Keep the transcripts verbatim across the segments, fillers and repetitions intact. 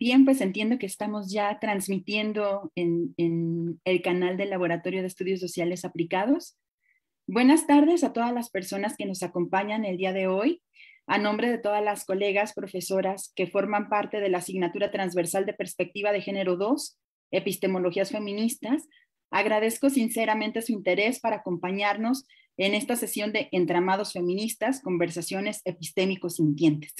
Bien, pues entiendo que estamos ya transmitiendo en, en el canal del Laboratorio de Estudios Sociales Aplicados. Buenas tardes a todas las personas que nos acompañan el día de hoy. A nombre de todas las colegas profesoras que forman parte de la asignatura transversal de Perspectiva de Género dos, Epistemologías Feministas, agradezco sinceramente su interés para acompañarnos en esta sesión de Entramados Feministas, Conversaciones Epistémicos Sintientes.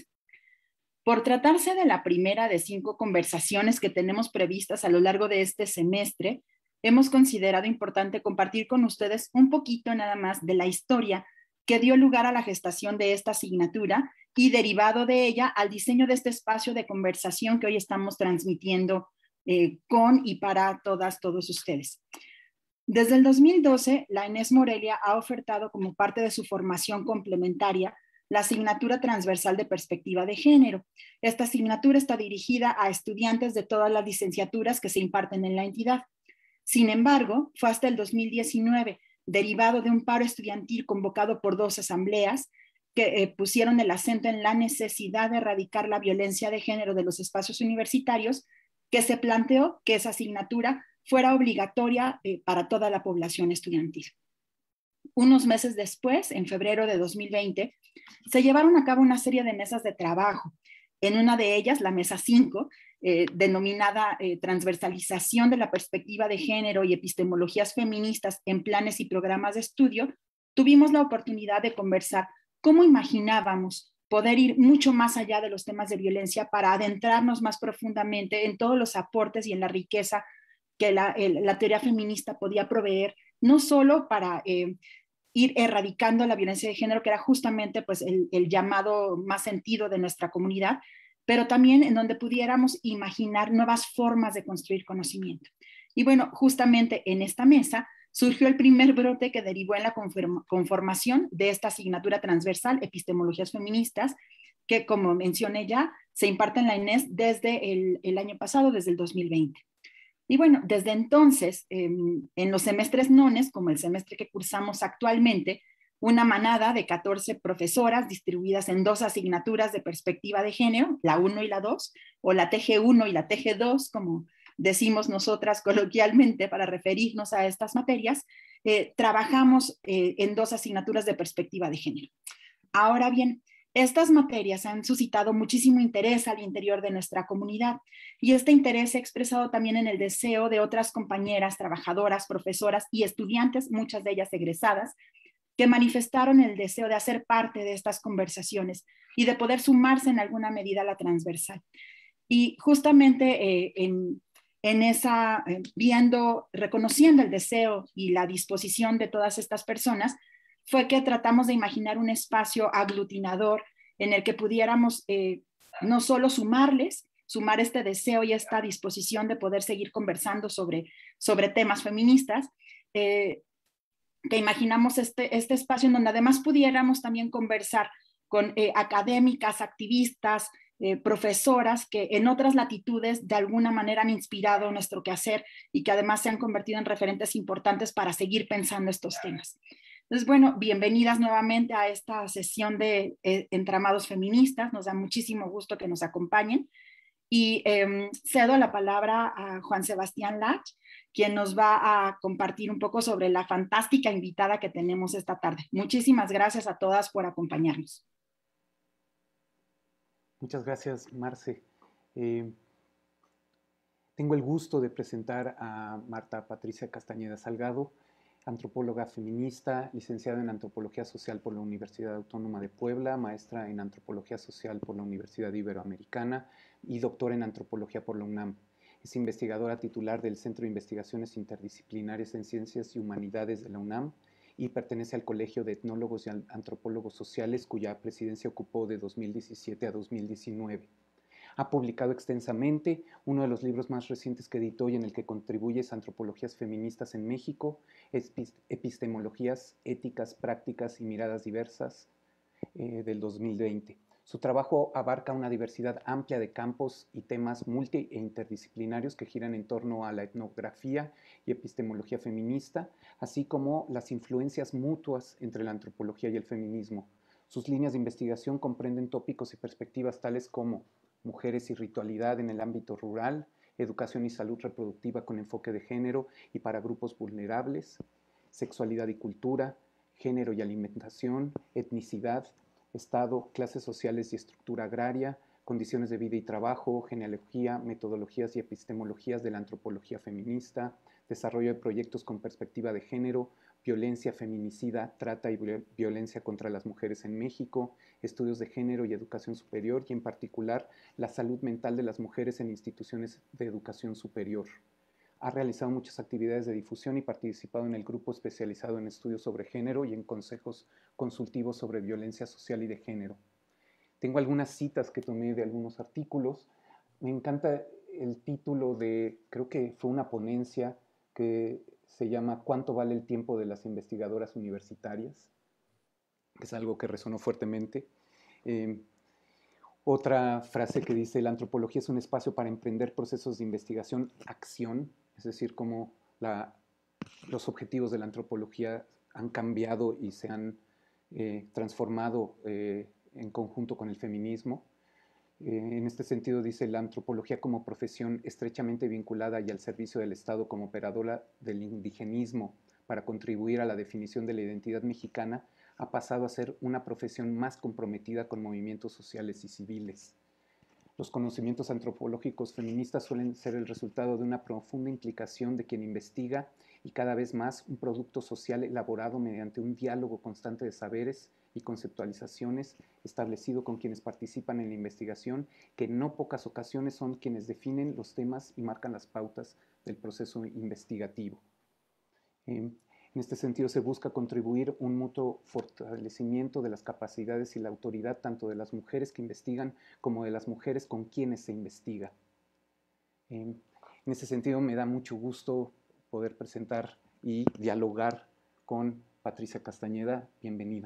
Por tratarse de la primera de cinco conversaciones que tenemos previstas a lo largo de este semestre, hemos considerado importante compartir con ustedes un poquito nada más de la historia que dio lugar a la gestación de esta asignatura y derivado de ella al diseño de este espacio de conversación que hoy estamos transmitiendo eh, con y para todas, todos ustedes. Desde el dos mil doce, la Inés Morelia ha ofertado como parte de su formación complementaria la asignatura transversal de Perspectiva de Género. Esta asignatura está dirigida a estudiantes de todas las licenciaturas que se imparten en la entidad. Sin embargo, fue hasta el dos mil diecinueve, derivado de un paro estudiantil convocado por dos asambleas, que eh, pusieron el acento en la necesidad de erradicar la violencia de género de los espacios universitarios, que se planteó que esa asignatura fuera obligatoria eh, para toda la población estudiantil. Unos meses después, en febrero de dos mil veinte, se llevaron a cabo una serie de mesas de trabajo. En una de ellas, la mesa cinco, eh, denominada eh, Transversalización de la Perspectiva de Género y Epistemologías Feministas en Planes y Programas de Estudio, tuvimos la oportunidad de conversar cómo imaginábamos poder ir mucho más allá de los temas de violencia para adentrarnos más profundamente en todos los aportes y en la riqueza que la, el, la teoría feminista podía proveer, no solo para eh, ir erradicando la violencia de género, que era justamente pues, el, el llamado más sentido de nuestra comunidad, pero también en donde pudiéramos imaginar nuevas formas de construir conocimiento. Y bueno, justamente en esta mesa surgió el primer brote que derivó en la conformación de esta asignatura transversal, Epistemologías Feministas, que como mencioné ya, se imparte en la Inés desde el, el año pasado, desde el dos mil veinte. Y bueno, desde entonces, eh, en los semestres nones, como el semestre que cursamos actualmente, una manada de catorce profesoras distribuidas en dos asignaturas de perspectiva de género, la uno y la dos, o la T G uno y la T G dos, como decimos nosotras coloquialmente para referirnos a estas materias, eh, trabajamos eh, en dos asignaturas de perspectiva de género. Ahora bien, estas materias han suscitado muchísimo interés al interior de nuestra comunidad y este interés se ha expresado también en el deseo de otras compañeras, trabajadoras, profesoras y estudiantes, muchas de ellas egresadas, que manifestaron el deseo de hacer parte de estas conversaciones y de poder sumarse en alguna medida a la transversal. Y justamente eh, en, en esa, eh, viendo, reconociendo el deseo y la disposición de todas estas personas, fue que tratamos de imaginar un espacio aglutinador en el que pudiéramos eh, no solo sumarles, sumar este deseo y esta disposición de poder seguir conversando sobre, sobre temas feministas, eh, que imaginamos este, este espacio en donde además pudiéramos también conversar con eh, académicas, activistas, eh, profesoras que en otras latitudes de alguna manera han inspirado nuestro quehacer y que además se han convertido en referentes importantes para seguir pensando estos temas. Entonces, bueno, bienvenidas nuevamente a esta sesión de eh, Entramados Feministas. Nos da muchísimo gusto que nos acompañen. Y eh, cedo la palabra a Juan Sebastián Lach, quien nos va a compartir un poco sobre la fantástica invitada que tenemos esta tarde. Muchísimas gracias a todas por acompañarnos. Muchas gracias, Marce. Eh, tengo el gusto de presentar a Marta Patricia Castañeda Salgado, antropóloga feminista, licenciada en Antropología Social por la Universidad Autónoma de Puebla, maestra en Antropología Social por la Universidad Iberoamericana y doctora en Antropología por la UNAM. Es investigadora titular del Centro de Investigaciones Interdisciplinarias en Ciencias y Humanidades de la UNAM y pertenece al Colegio de Etnólogos y Antropólogos Sociales, cuya presidencia ocupó de dos mil diecisiete a dos mil diecinueve. Ha publicado extensamente. Uno de los libros más recientes que editó y en el que contribuye es Antropologías Feministas en México, Epistemologías, Éticas, Prácticas y Miradas Diversas, eh, del dos mil veinte. Su trabajo abarca una diversidad amplia de campos y temas multi e interdisciplinarios que giran en torno a la etnografía y epistemología feminista, así como las influencias mutuas entre la antropología y el feminismo. Sus líneas de investigación comprenden tópicos y perspectivas tales como mujeres y ritualidad en el ámbito rural, educación y salud reproductiva con enfoque de género y para grupos vulnerables, sexualidad y cultura, género y alimentación, etnicidad, Estado, clases sociales y estructura agraria, condiciones de vida y trabajo, genealogía, metodologías y epistemologías de la antropología feminista, desarrollo de proyectos con perspectiva de género, violencia feminicida, trata y violencia contra las mujeres en México, estudios de género y educación superior y en particular la salud mental de las mujeres en instituciones de educación superior. Ha realizado muchas actividades de difusión y participado en el grupo especializado en estudios sobre género y en consejos consultivos sobre violencia social y de género. Tengo algunas citas que tomé de algunos artículos. Me encanta el título de, creo que fue una ponencia que se llama ¿Cuánto vale el tiempo de las investigadoras universitarias?, que es algo que resonó fuertemente. Eh, otra frase que dice, la antropología es un espacio para emprender procesos de investigación, acción, es decir, cómo la, los objetivos de la antropología han cambiado y se han eh, transformado eh, en conjunto con el feminismo. Eh, en este sentido dice, la antropología como profesión estrechamente vinculada y al servicio del Estado como operadora del indigenismo para contribuir a la definición de la identidad mexicana ha pasado a ser una profesión más comprometida con movimientos sociales y civiles. Los conocimientos antropológicos feministas suelen ser el resultado de una profunda implicación de quien investiga y cada vez más un producto social elaborado mediante un diálogo constante de saberes y conceptualizaciones establecido con quienes participan en la investigación, que en no pocas ocasiones son quienes definen los temas y marcan las pautas del proceso investigativo. Eh, En este sentido, se busca contribuir un mutuo fortalecimiento de las capacidades y la autoridad tanto de las mujeres que investigan como de las mujeres con quienes se investiga. En ese sentido, me da mucho gusto poder presentar y dialogar con Patricia Castañeda. Bienvenida.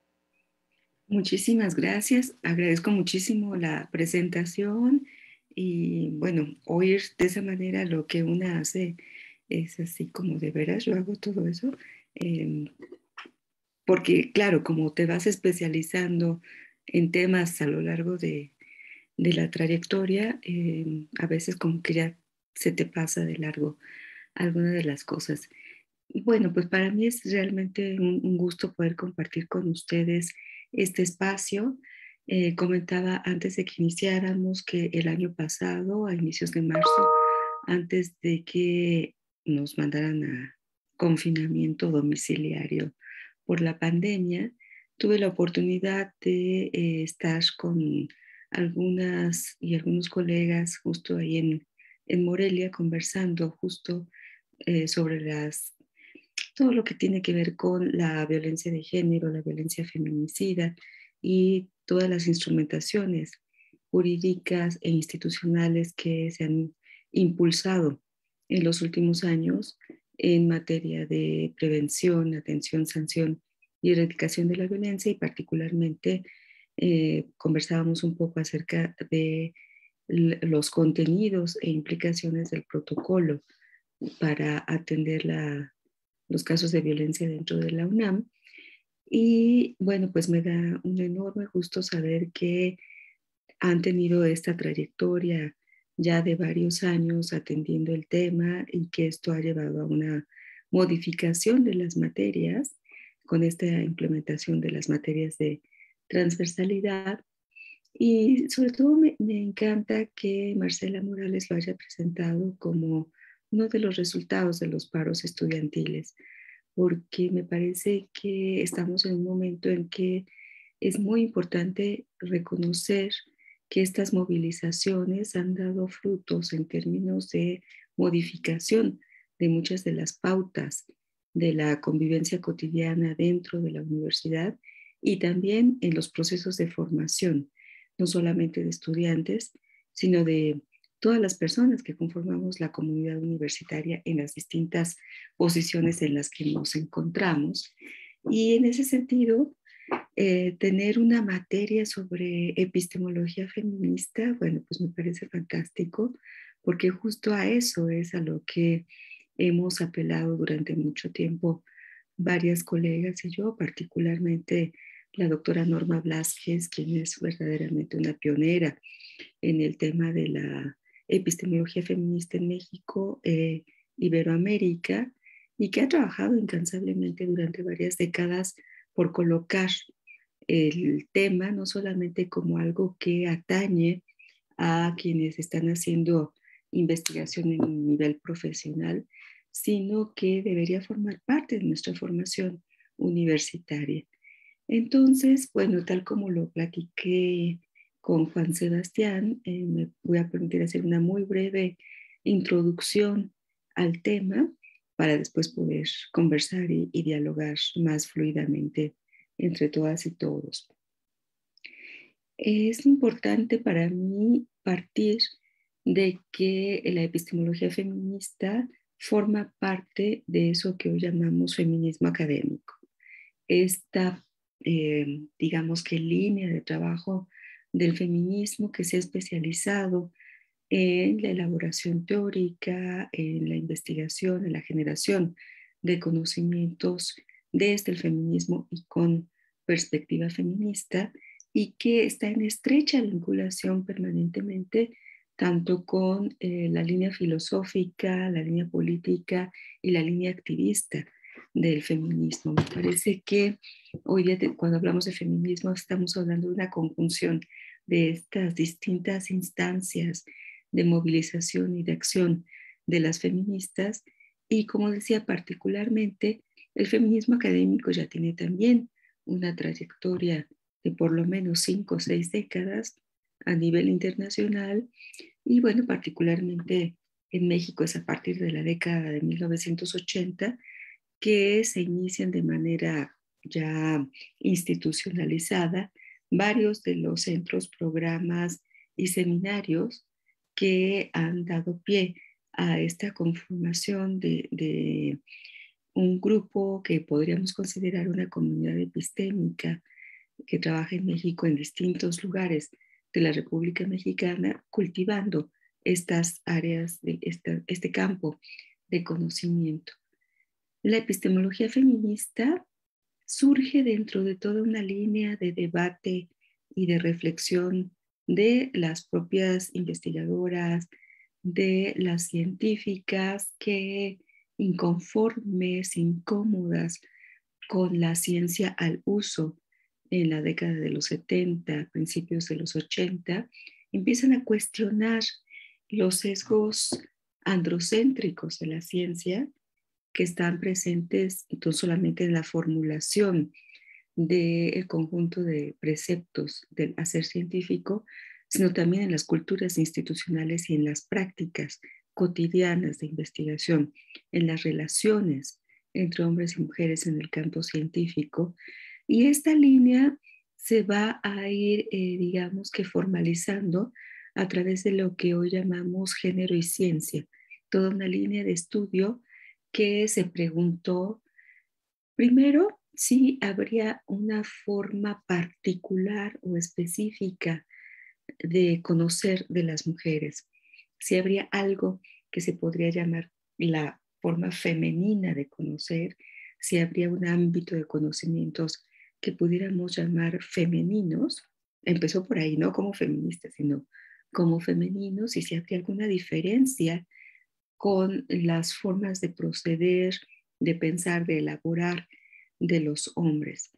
Muchísimas gracias. Agradezco muchísimo la presentación y, bueno, oír de esa manera lo que una hace es así como de veras, yo hago todo eso. Eh, porque, claro, como te vas especializando en temas a lo largo de, de la trayectoria, eh, a veces como que ya se te pasa de largo alguna de las cosas. Y bueno, pues para mí es realmente un, un gusto poder compartir con ustedes este espacio. Eh, comentaba antes de que iniciáramos que el año pasado, a inicios de marzo, antes de que nos mandaran a confinamiento domiciliario por la pandemia, tuve la oportunidad de eh, estar con algunas y algunos colegas justo ahí en, en Morelia conversando justo eh, sobre las, todo lo que tiene que ver con la violencia de género, la violencia feminicida y todas las instrumentaciones jurídicas e institucionales que se han impulsado en los últimos años en materia de prevención, atención, sanción y erradicación de la violencia y particularmente eh, conversábamos un poco acerca de los contenidos e implicaciones del protocolo para atender la, los casos de violencia dentro de la UNAM. Y bueno, pues me da un enorme gusto saber que han tenido esta trayectoria ya de varios años atendiendo el tema y que esto ha llevado a una modificación de las materias con esta implementación de las materias de transversalidad. Y sobre todo me, me encanta que Marcela Morales lo haya presentado como uno de los resultados de los paros estudiantiles, porque me parece que estamos en un momento en que es muy importante reconocer que estas movilizaciones han dado frutos en términos de modificación de muchas de las pautas de la convivencia cotidiana dentro de la universidad y también en los procesos de formación, no solamente de estudiantes, sino de todas las personas que conformamos la comunidad universitaria en las distintas posiciones en las que nos encontramos. Y en ese sentido, eh, tener una materia sobre epistemología feminista, bueno, pues me parece fantástico, porque justo a eso es a lo que hemos apelado durante mucho tiempo varias colegas y yo, particularmente la doctora Norma Blázquez, quien es verdaderamente una pionera en el tema de la epistemología feminista en México, eh, Iberoamérica, y que ha trabajado incansablemente durante varias décadas por colocar el tema no solamente como algo que atañe a quienes están haciendo investigación en un nivel profesional, sino que debería formar parte de nuestra formación universitaria. Entonces, bueno, tal como lo platiqué con Juan Sebastián, eh, me voy a permitir hacer una muy breve introducción al tema para después poder conversar y, y dialogar más fluidamente entre todas y todos. Es importante para mí partir de que la epistemología feminista forma parte de eso que hoy llamamos feminismo académico. Esta, eh, digamos que línea de trabajo del feminismo que se ha especializado en la elaboración teórica, en la investigación, en la generación de conocimientos desde el feminismo y con perspectiva feminista, y que está en estrecha vinculación permanentemente tanto con eh, la línea filosófica, la línea política y la línea activista del feminismo. Me parece que hoy día, cuando hablamos de feminismo, estamos hablando de una conjunción de estas distintas instancias de movilización y de acción de las feministas, y como decía, particularmente el feminismo académico ya tiene también una trayectoria de por lo menos cinco o seis décadas a nivel internacional, y bueno, particularmente en México es a partir de la década de mil novecientos ochenta que se inician de manera ya institucionalizada varios de los centros, programas y seminarios que han dado pie a esta conformación de, de un grupo que podríamos considerar una comunidad epistémica que trabaja en México en distintos lugares de la República Mexicana, cultivando estas áreas, de esta, este campo de conocimiento. La epistemología feminista surge dentro de toda una línea de debate y de reflexión de las propias investigadoras, de las científicas que, inconformes, incómodas con la ciencia al uso en la década de los setenta, principios de los ochenta, empiezan a cuestionar los sesgos androcéntricos de la ciencia que están presentes no solamente en la formulación del conjunto de preceptos del hacer científico, sino también en las culturas institucionales y en las prácticas cotidianas de investigación, en las relaciones entre hombres y mujeres en el campo científico. Y esta línea se va a ir, eh, digamos que formalizando a través de lo que hoy llamamos género y ciencia, toda una línea de estudio que se preguntó primero si habría una forma particular o específica de conocer de las mujeres, si habría algo que se podría llamar la forma femenina de conocer, si habría un ámbito de conocimientos que pudiéramos llamar femeninos. Empezó por ahí, no como feministas, sino como femeninos, y si habría alguna diferencia con las formas de proceder, de pensar, de elaborar de los hombres.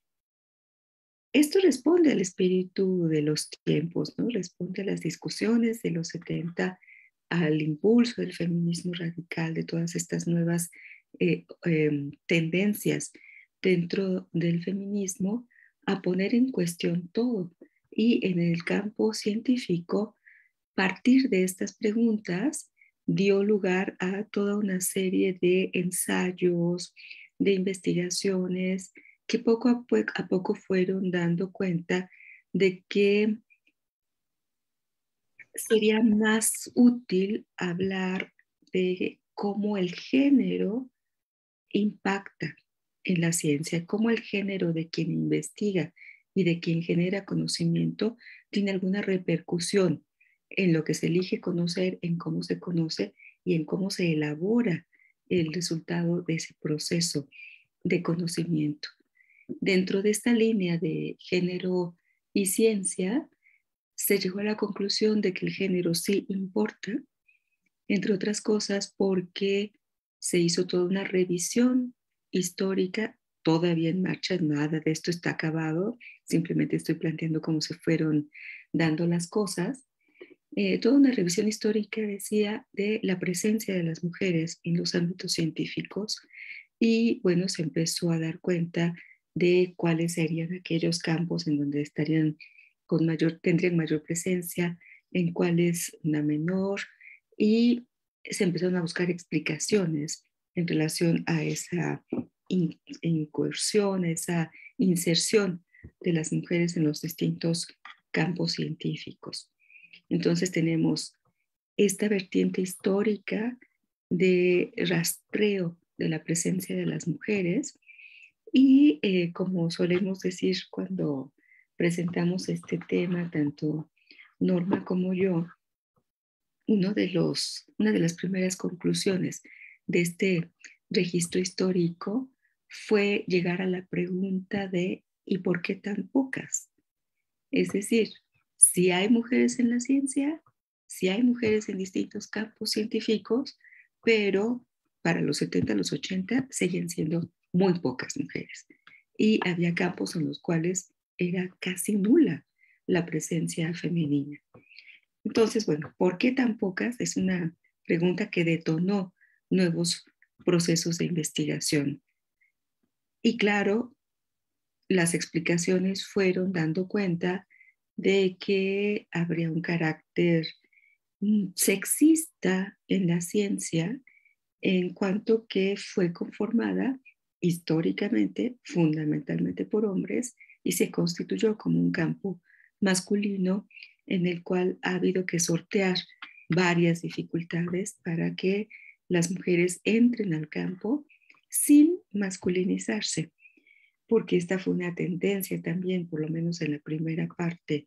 Esto responde al espíritu de los tiempos, ¿no? Responde a las discusiones de los setenta, al impulso del feminismo radical, de todas estas nuevas eh, eh, tendencias dentro del feminismo a poner en cuestión todo. Y en el campo científico, partir de estas preguntas dio lugar a toda una serie de ensayos, de investigaciones que poco a, po a poco fueron dando cuenta de que sería más útil hablar de cómo el género impacta en la ciencia, cómo el género de quien investiga y de quien genera conocimiento tiene alguna repercusión en lo que se elige conocer, en cómo se conoce y en cómo se elabora el resultado de ese proceso de conocimiento. Dentro de esta línea de género y ciencia, se llegó a la conclusión de que el género sí importa, entre otras cosas porque se hizo toda una revisión histórica todavía en marcha, nada de esto está acabado, simplemente estoy planteando cómo se fueron dando las cosas. Eh, toda una revisión histórica decía de la presencia de las mujeres en los ámbitos científicos y bueno, se empezó a dar cuenta de cuáles serían aquellos campos en donde estarían con mayor, tendrían mayor presencia, en cuáles una menor, y se empezaron a buscar explicaciones en relación a esa in, incursión, esa inserción de las mujeres en los distintos campos científicos. Entonces tenemos esta vertiente histórica de rastreo de la presencia de las mujeres y eh, como solemos decir cuando presentamos este tema, tanto Norma como yo, uno de los, una de las primeras conclusiones de este registro histórico fue llegar a la pregunta de ¿y por qué tan pocas? Es decir, si hay mujeres en la ciencia, si hay mujeres en distintos campos científicos, pero para los setenta, los ochenta seguían siendo muy pocas mujeres. Y había campos en los cuales era casi nula la presencia femenina. Entonces, bueno, ¿por qué tan pocas? Es una pregunta que detonó nuevos procesos de investigación. Y claro, las explicaciones fueron dando cuenta de que habría un carácter sexista en la ciencia en cuanto que fue conformada históricamente, fundamentalmente por hombres, y se constituyó como un campo masculino en el cual ha habido que sortear varias dificultades para que las mujeres entren al campo sin masculinizarse, porque esta fue una tendencia también, por lo menos en la primera parte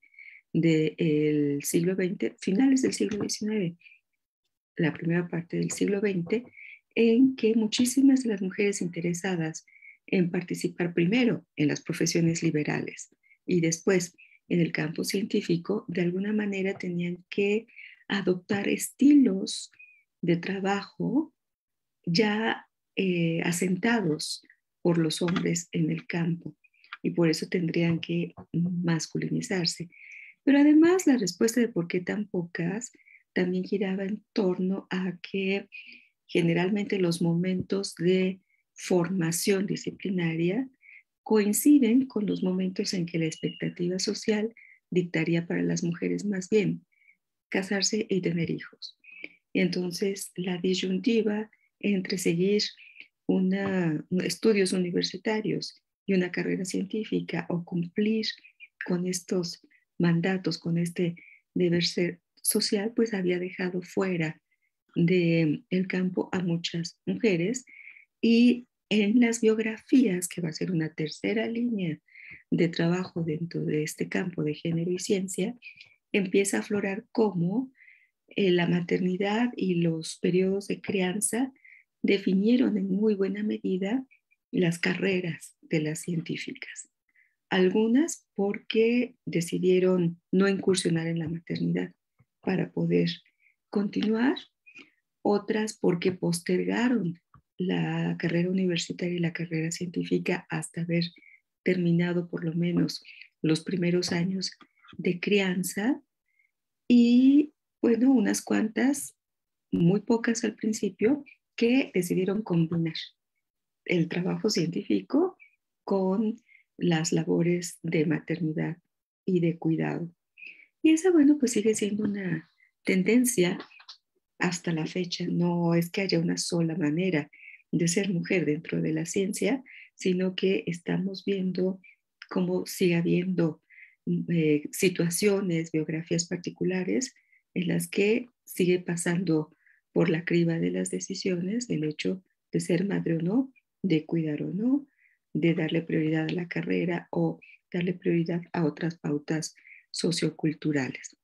del siglo veinte, finales del siglo diecinueve, la primera parte del siglo veinte, en que muchísimas de las mujeres interesadas en participar primero en las profesiones liberales y después en el campo científico, de alguna manera tenían que adoptar estilos de trabajo ya eh, asentados por los hombres en el campo y por eso tendrían que masculinizarse. Pero además la respuesta de por qué tan pocas también giraba en torno a que generalmente los momentos de formación disciplinaria coinciden con los momentos en que la expectativa social dictaría para las mujeres más bien casarse y tener hijos. Entonces, la disyuntiva entre seguir una, estudios universitarios y una carrera científica o cumplir con estos mandatos, con este deber ser social, pues había dejado fuera del campo a muchas mujeres, y en las biografías, que va a ser una tercera línea de trabajo dentro de este campo de género y ciencia, empieza a aflorar cómo eh, la maternidad y los periodos de crianza definieron en muy buena medida las carreras de las científicas. Algunas porque decidieron no incursionar en la maternidad para poder continuar, otras porque postergaron la carrera universitaria y la carrera científica hasta haber terminado por lo menos los primeros años de crianza, y bueno, unas cuantas, muy pocas al principio, que decidieron combinar el trabajo científico con las labores de maternidad y de cuidado. Y esa, bueno, pues sigue siendo una tendencia hasta la fecha. No es que haya una sola manera de ser mujer dentro de la ciencia, sino que estamos viendo cómo sigue habiendo eh, situaciones, biografías particulares en las que sigue pasando por la criba de las decisiones el hecho de ser madre o no, de cuidar o no, de darle prioridad a la carrera o darle prioridad a otras pautas socioculturales.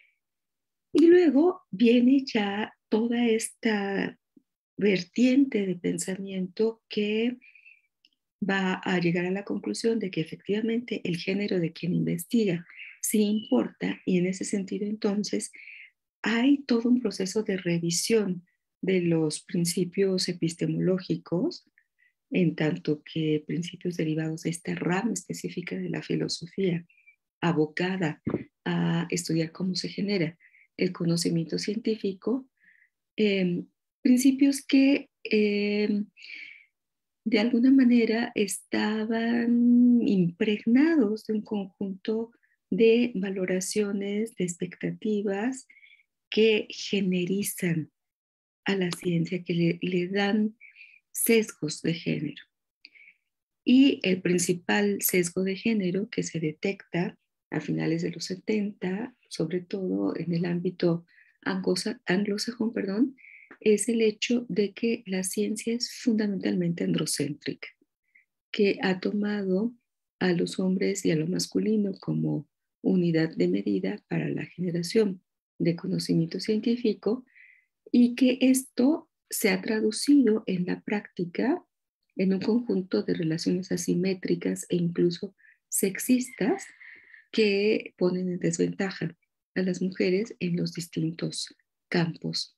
Y luego viene ya toda esta vertiente de pensamiento que va a llegar a la conclusión de que efectivamente el género de quien investiga sí importa, y en ese sentido entonces hay todo un proceso de revisión de los principios epistemológicos, en tanto que principios derivados de esta rama específica de la filosofía, abocada a estudiar cómo se genera el conocimiento científico, eh, principios que eh, de alguna manera estaban impregnados de un conjunto de valoraciones, de expectativas que generizan a la ciencia, que le, le dan sesgos de género. Y el principal sesgo de género que se detecta a finales de los setenta, sobre todo en el ámbito anglosajón, perdón, es el hecho de que la ciencia es fundamentalmente androcéntrica, que ha tomado a los hombres y a lo masculino como unidad de medida para la generación de conocimiento científico, y que esto se ha traducido en la práctica en un conjunto de relaciones asimétricas e incluso sexistas que ponen en desventaja a las mujeres en los distintos campos.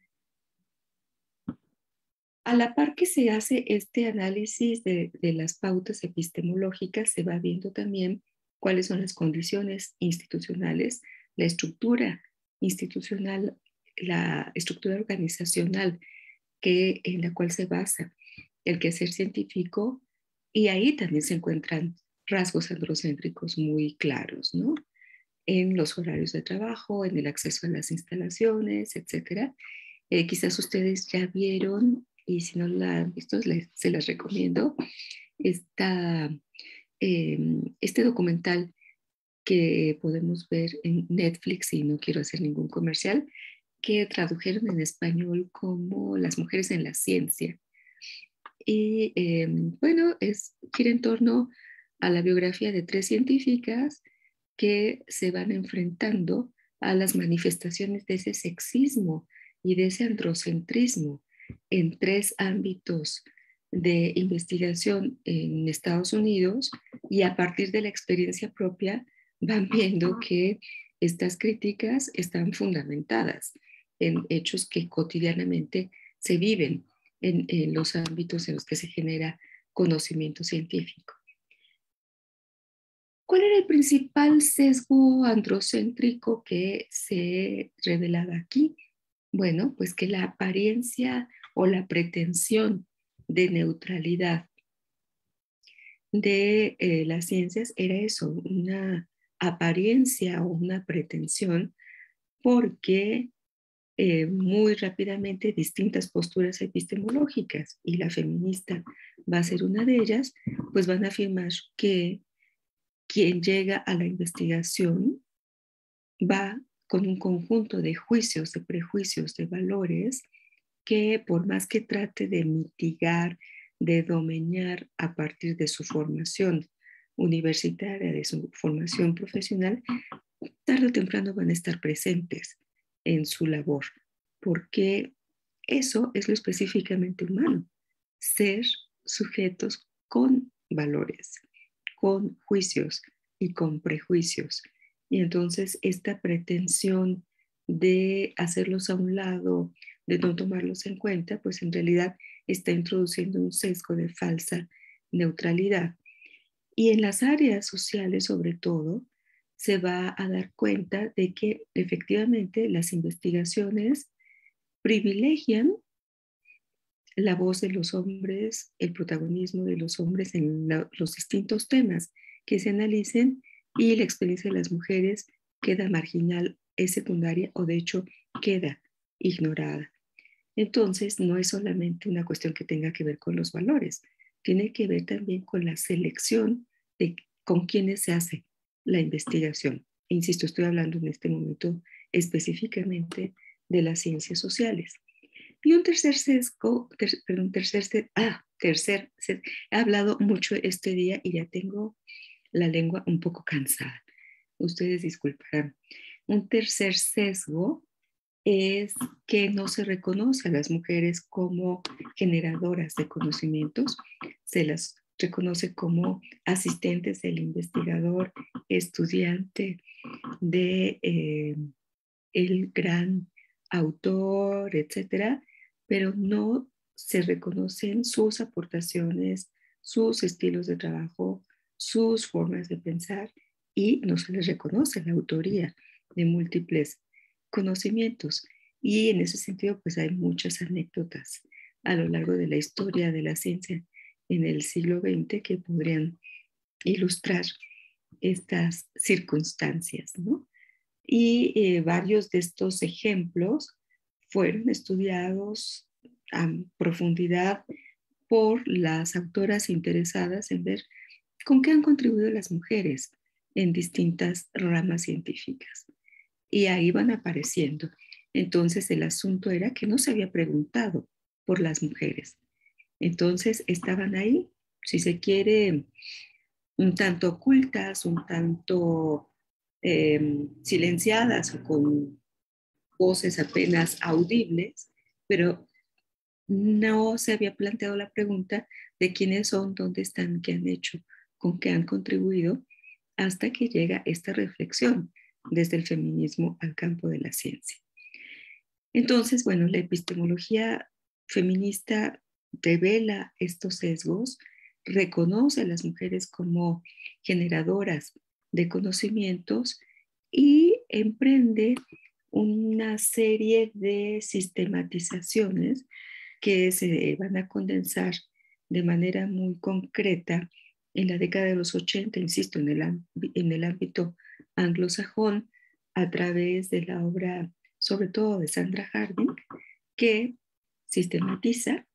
A la par que se hace este análisis de, de las pautas epistemológicas, se va viendo también cuáles son las condiciones institucionales, la estructura institucional, la estructura organizacional que, en la cual se basa el quehacer científico, y ahí también se encuentran rasgos androcéntricos muy claros, ¿no? En los horarios de trabajo, en el acceso a las instalaciones, etcétera. Eh, quizás ustedes ya vieron, y si no la han visto, les, se las recomiendo, esta, eh, este documental que podemos ver en Netflix, y no quiero hacer ningún comercial, que tradujeron en español como Las mujeres en la ciencia. Y eh, bueno, es, gira en torno a la biografía de tres científicas que se van enfrentando a las manifestaciones de ese sexismo y de ese androcentrismo en tres ámbitos de investigación en Estados Unidos, y a partir de la experiencia propia van viendo que estas críticas están fundamentadas en hechos que cotidianamente se viven en, en los ámbitos en los que se genera conocimiento científico. ¿Cuál era el principal sesgo androcéntrico que se revelaba aquí? Bueno, pues que la apariencia o la pretensión de neutralidad de eh, las ciencias era eso, una apariencia o una pretensión, porque eh, muy rápidamente distintas posturas epistemológicas, y la feminista va a ser una de ellas, pues van a afirmar que quien llega a la investigación va con un conjunto de juicios, de prejuicios, de valores, que por más que trate de mitigar, de domeñar a partir de su formación universitaria, de su formación profesional, tarde o temprano van a estar presentes en su labor, porque eso es lo específicamente humano, ser sujetos con valores, con juicios y con prejuicios. Y entonces esta pretensión de hacerlos a un lado, de no tomarlos en cuenta, pues en realidad está introduciendo un sesgo de falsa neutralidad. Y en las áreas sociales, sobre todo, se va a dar cuenta de que efectivamente las investigaciones privilegian la voz de los hombres, el protagonismo de los hombres en la, los distintos temas que se analicen, y la experiencia de las mujeres queda marginal, es secundaria, o de hecho queda ignorada. Entonces, no es solamente una cuestión que tenga que ver con los valores, tiene que ver también con la selección de con quienes se hace la investigación. E insisto, estoy hablando en este momento específicamente de las ciencias sociales. Y un tercer sesgo, ter, perdón, tercer, ah, tercer, he hablado mucho este día y ya tengo la lengua un poco cansada. Ustedes disculparán. Un tercer sesgo es que no se reconoce a las mujeres como generadoras de conocimientos, se las reconoce como asistentes del investigador, estudiante de eh, el gran autor, etcétera, pero no se reconocen sus aportaciones, sus estilos de trabajo, sus formas de pensar, y no se les reconoce la autoría de múltiples conocimientos. Y en ese sentido, pues hay muchas anécdotas a lo largo de la historia de la ciencia en el siglo veinte que podrían ilustrar estas circunstancias, ¿no? Y eh, varios de estos ejemplos fueron estudiados a profundidad por las autoras interesadas en ver con qué han contribuido las mujeres en distintas ramas científicas. Y ahí van apareciendo. Entonces el asunto era que no se había preguntado por las mujeres. Entonces estaban ahí, si se quiere, un tanto ocultas, un tanto eh, silenciadas o con voces apenas audibles, pero no se había planteado la pregunta de quiénes son, dónde están, qué han hecho, con qué han contribuido, hasta que llega esta reflexión desde el feminismo al campo de la ciencia. Entonces, bueno, la epistemología feminista revela estos sesgos, reconoce a las mujeres como generadoras de conocimientos y emprende una serie de sistematizaciones que se van a condensar de manera muy concreta en la década de los ochenta, insisto, en el, en el ámbito anglosajón, a través de la obra, sobre todo de Sandra Harding, que sistematiza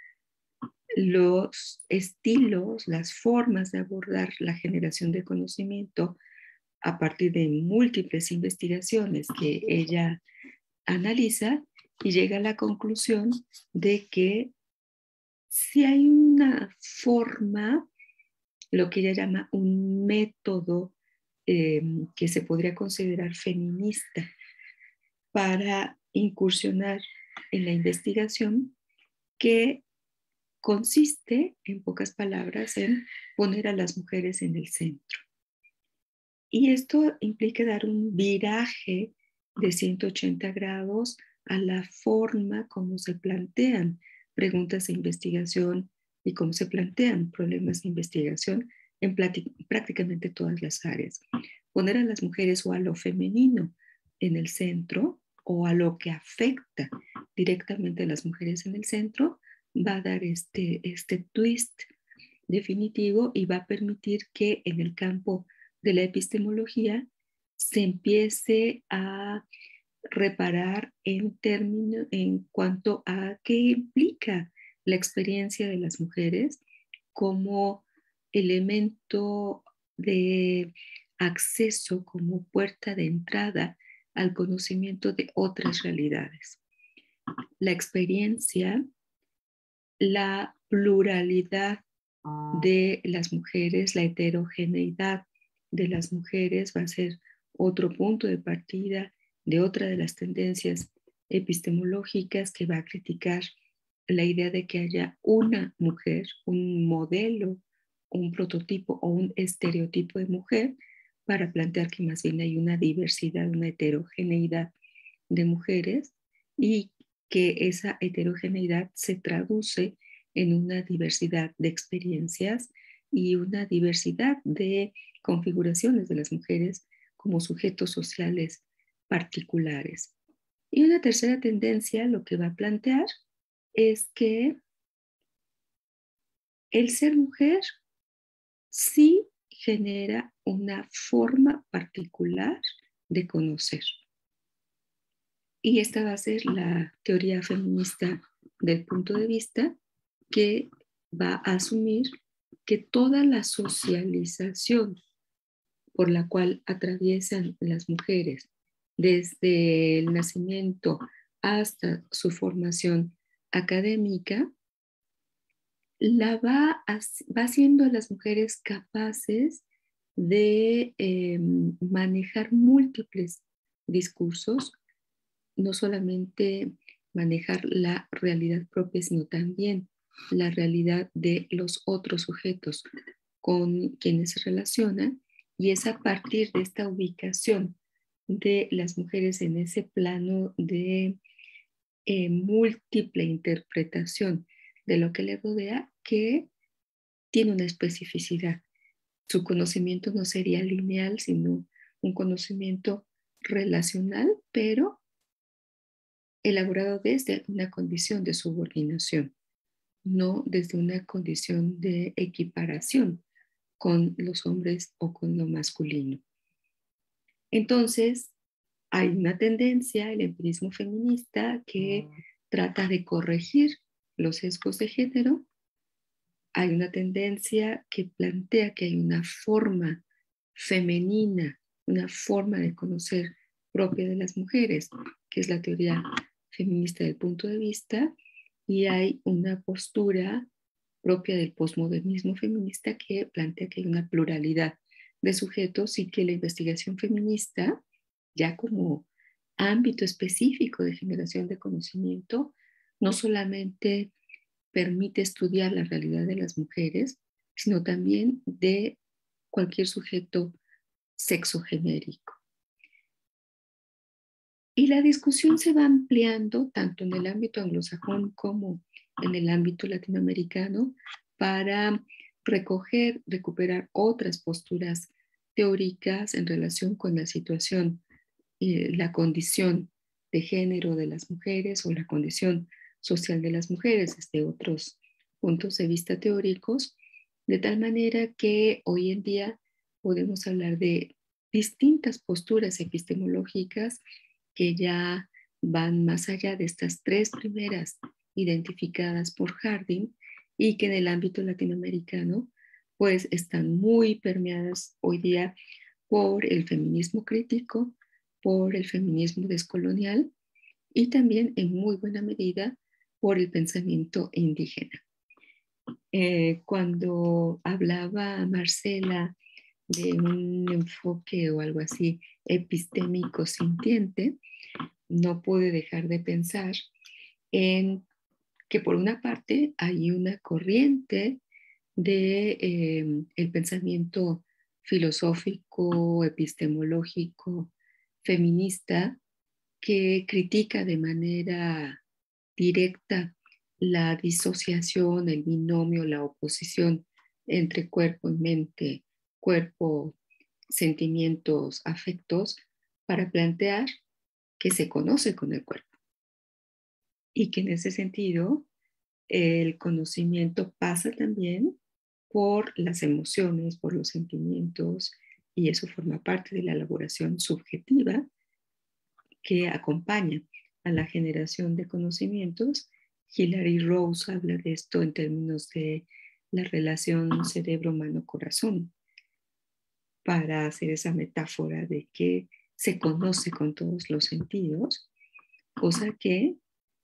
los estilos, las formas de abordar la generación de conocimiento a partir de múltiples investigaciones que ella analiza, y llega a la conclusión de que si hay una forma, lo que ella llama un método eh, que se podría considerar feminista para incursionar en la investigación, que consiste, en pocas palabras, en poner a las mujeres en el centro. Y esto implica dar un viraje de ciento ochenta grados a la forma como se plantean preguntas de investigación y cómo se plantean problemas de investigación en prácticamente todas las áreas. Poner a las mujeres o a lo femenino en el centro, o a lo que afecta directamente a las mujeres en el centro, va a dar este, este twist definitivo y va a permitir que en el campo de la epistemología se empiece a reparar en términos en cuanto a qué implica la experiencia de las mujeres como elemento de acceso, como puerta de entrada al conocimiento de otras realidades. La experiencia, la pluralidad de las mujeres, la heterogeneidad de las mujeres va a ser otro punto de partida de otra de las tendencias epistemológicas que va a criticar la idea de que haya una mujer, un modelo, un prototipo o un estereotipo de mujer, para plantear que más bien hay una diversidad, una heterogeneidad de mujeres, y que esa heterogeneidad se traduce en una diversidad de experiencias y una diversidad de configuraciones de las mujeres como sujetos sociales particulares. Y una tercera tendencia lo que va a plantear es que el ser mujer sí genera una forma particular de conocer. Y esta va a ser la teoría feminista del punto de vista, que va a asumir que toda la socialización por la cual atraviesan las mujeres desde el nacimiento hasta su formación académica, la va, a, va haciendo a las mujeres capaces de eh, manejar múltiples discursos, no solamente manejar la realidad propia, sino también la realidad de los otros sujetos con quienes se relaciona, y es a partir de esta ubicación de las mujeres en ese plano de eh, múltiple interpretación de lo que le rodea que tiene una especificidad. Su conocimiento no sería lineal, sino un conocimiento relacional, pero elaborado desde una condición de subordinación, no desde una condición de equiparación con los hombres o con lo masculino. Entonces, hay una tendencia, el empirismo feminista, que trata de corregir los sesgos de género. Hay una tendencia que plantea que hay una forma femenina, una forma de conocer propia de las mujeres, que es la teoría feminista del punto de vista, y hay una postura propia del posmodernismo feminista que plantea que hay una pluralidad de sujetos y que la investigación feminista, ya como ámbito específico de generación de conocimiento, no solamente permite estudiar la realidad de las mujeres, sino también de cualquier sujeto sexogenérico. Y la discusión se va ampliando tanto en el ámbito anglosajón como en el ámbito latinoamericano para recoger, recuperar otras posturas teóricas en relación con la situación y la condición de género de las mujeres o la condición social de las mujeres desde otros puntos de vista teóricos, de tal manera que hoy en día podemos hablar de distintas posturas epistemológicas que ya van más allá de estas tres primeras identificadas por Harding y que en el ámbito latinoamericano pues están muy permeadas hoy día por el feminismo crítico, por el feminismo descolonial y también en muy buena medida por el pensamiento indígena. Eh, cuando hablaba Marcela de un enfoque o algo así epistémico sintiente, no pude dejar de pensar en que por una parte hay una corriente de eh, el pensamiento filosófico, epistemológico, feminista, que critica de manera directa la disociación, el binomio, la oposición entre cuerpo y mente, cuerpo, sentimientos, afectos, para plantear que se conoce con el cuerpo y que en ese sentido el conocimiento pasa también por las emociones, por los sentimientos, y eso forma parte de la elaboración subjetiva que acompaña a la generación de conocimientos. Hilary Rose habla de esto en términos de la relación cerebro-mano-corazón, para hacer esa metáfora de que se conoce con todos los sentidos, cosa que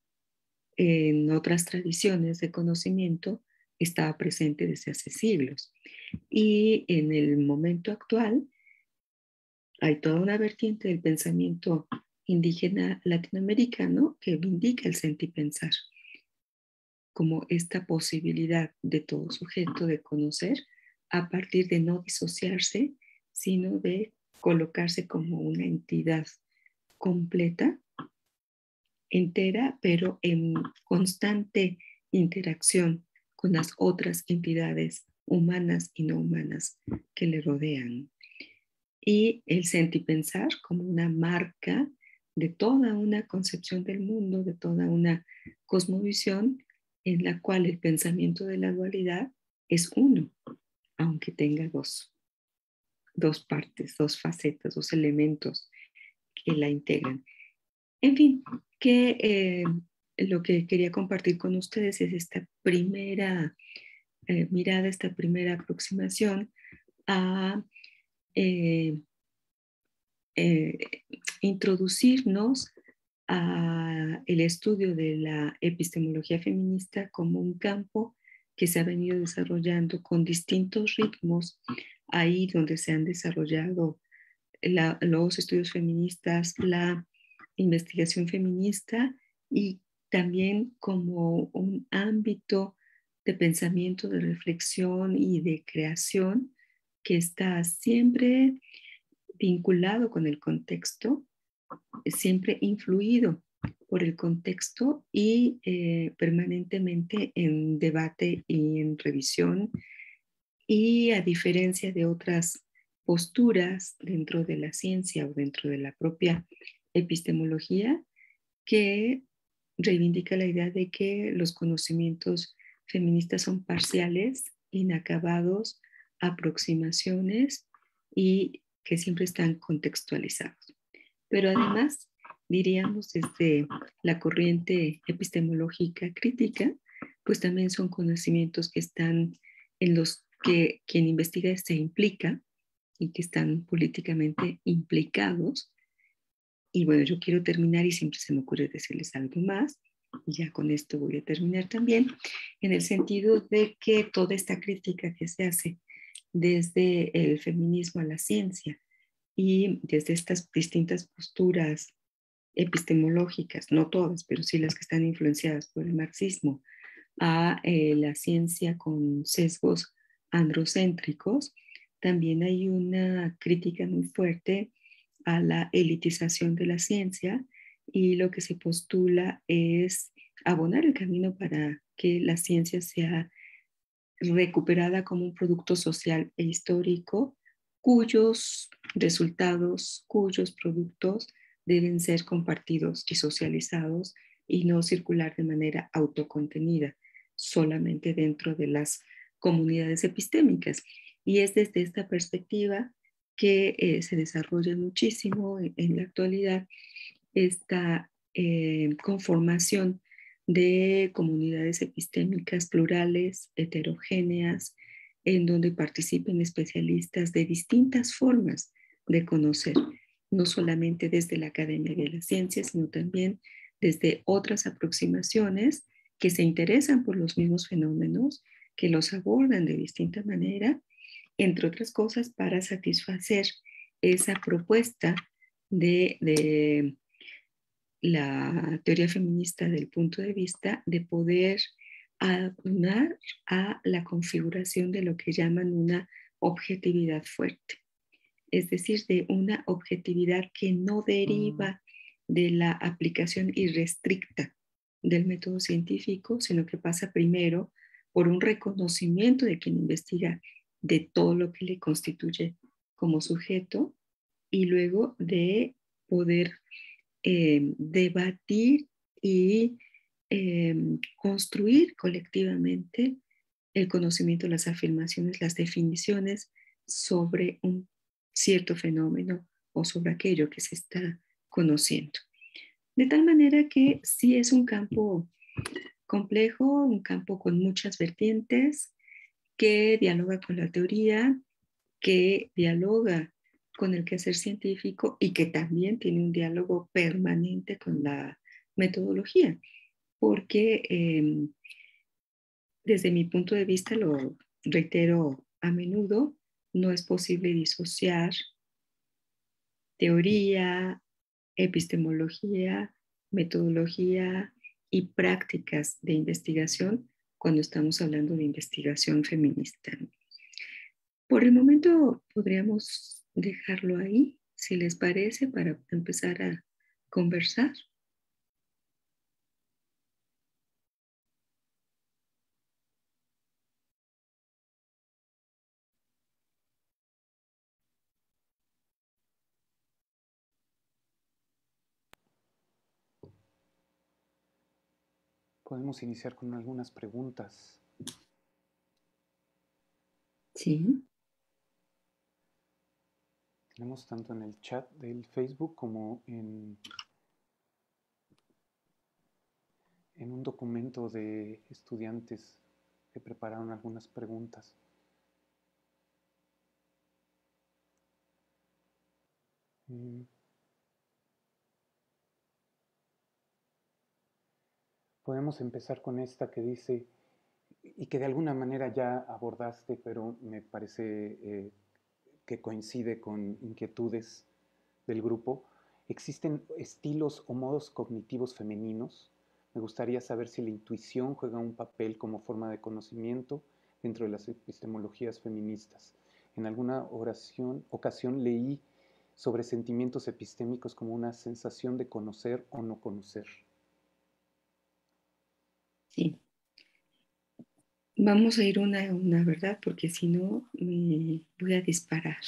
en otras tradiciones de conocimiento estaba presente desde hace siglos. Y en el momento actual hay toda una vertiente del pensamiento indígena latinoamericano que indica el sentipensar como esta posibilidad de todo sujeto de conocer a partir de no disociarse, sino de colocarse como una entidad completa, entera, pero en constante interacción con las otras entidades humanas y no humanas que le rodean. Y el sentipensar como una marca de toda una concepción del mundo, de toda una cosmovisión en la cual el pensamiento de la dualidad es uno, aunque tenga dos, dos partes, dos facetas, dos elementos que la integran. En fin, que eh, lo que quería compartir con ustedes es esta primera eh, mirada, esta primera aproximación a eh, eh, introducirnos a el estudio de la epistemología feminista como un campo que se ha venido desarrollando con distintos ritmos, ahí donde se han desarrollado la, los estudios feministas, la investigación feminista, y también como un ámbito de pensamiento, de reflexión y de creación que está siempre vinculado con el contexto, siempre influido por el contexto y eh, permanentemente en debate y en revisión, y a diferencia de otras posturas dentro de la ciencia o dentro de la propia epistemología, que reivindica la idea de que los conocimientos feministas son parciales, inacabados, aproximaciones y que siempre están contextualizados. Pero además, diríamos desde la corriente epistemológica crítica, pues también son conocimientos que están en los que quien investiga se implica y que están políticamente implicados. Y bueno, yo quiero terminar y siempre se me ocurre decirles algo más, y ya con esto voy a terminar también, en el sentido de que toda esta crítica que se hace desde el feminismo a la ciencia y desde estas distintas posturas epistemológicas, no todas, pero sí las que están influenciadas por el marxismo, a eh, la ciencia con sesgos androcéntricos, también hay una crítica muy fuerte a la elitización de la ciencia, y lo que se postula es abonar el camino para que la ciencia sea recuperada como un producto social e histórico, cuyos resultados, cuyos productos deben ser compartidos y socializados y no circular de manera autocontenida, solamente dentro de las comunidades epistémicas. Y es desde esta perspectiva que eh, se desarrolla muchísimo en, en la actualidad esta eh, conformación de comunidades epistémicas plurales, heterogéneas, en donde participen especialistas de distintas formas de conocer, no solamente desde la Academia de las Ciencias, sino también desde otras aproximaciones que se interesan por los mismos fenómenos, que los abordan de distinta manera, entre otras cosas, para satisfacer esa propuesta de, de la teoría feminista del punto de vista de poder abonar a la configuración de lo que llaman una objetividad fuerte, es decir, de una objetividad que no deriva de la aplicación irrestricta del método científico, sino que pasa primero por un reconocimiento de quien investiga de todo lo que le constituye como sujeto, y luego de poder eh, debatir y eh, construir colectivamente el conocimiento, las afirmaciones, las definiciones sobre un cierto fenómeno o sobre aquello que se está conociendo. De tal manera que sí es un campo complejo, un campo con muchas vertientes, que dialoga con la teoría, que dialoga con el quehacer científico y que también tiene un diálogo permanente con la metodología, porque eh, desde mi punto de vista, lo reitero a menudo, no es posible disociar teoría, epistemología, metodología y prácticas de investigación cuando estamos hablando de investigación feminista. Por el momento podríamos dejarlo ahí, si les parece, para empezar a conversar. Podemos iniciar con algunas preguntas. Sí. Tenemos tanto en el chat del Facebook como en, en un documento de estudiantes que prepararon algunas preguntas. Mm. Podemos empezar con esta que dice, y que de alguna manera ya abordaste, pero me parece eh, que coincide con inquietudes del grupo. ¿Existen estilos o modos cognitivos femeninos? Me gustaría saber si la intuición juega un papel como forma de conocimiento dentro de las epistemologías feministas. En alguna oración, ocasión leí sobre sentimientos epistémicos como una sensación de conocer o no conocer. Sí. Vamos a ir una a una, ¿verdad? Porque si no, me voy a disparar.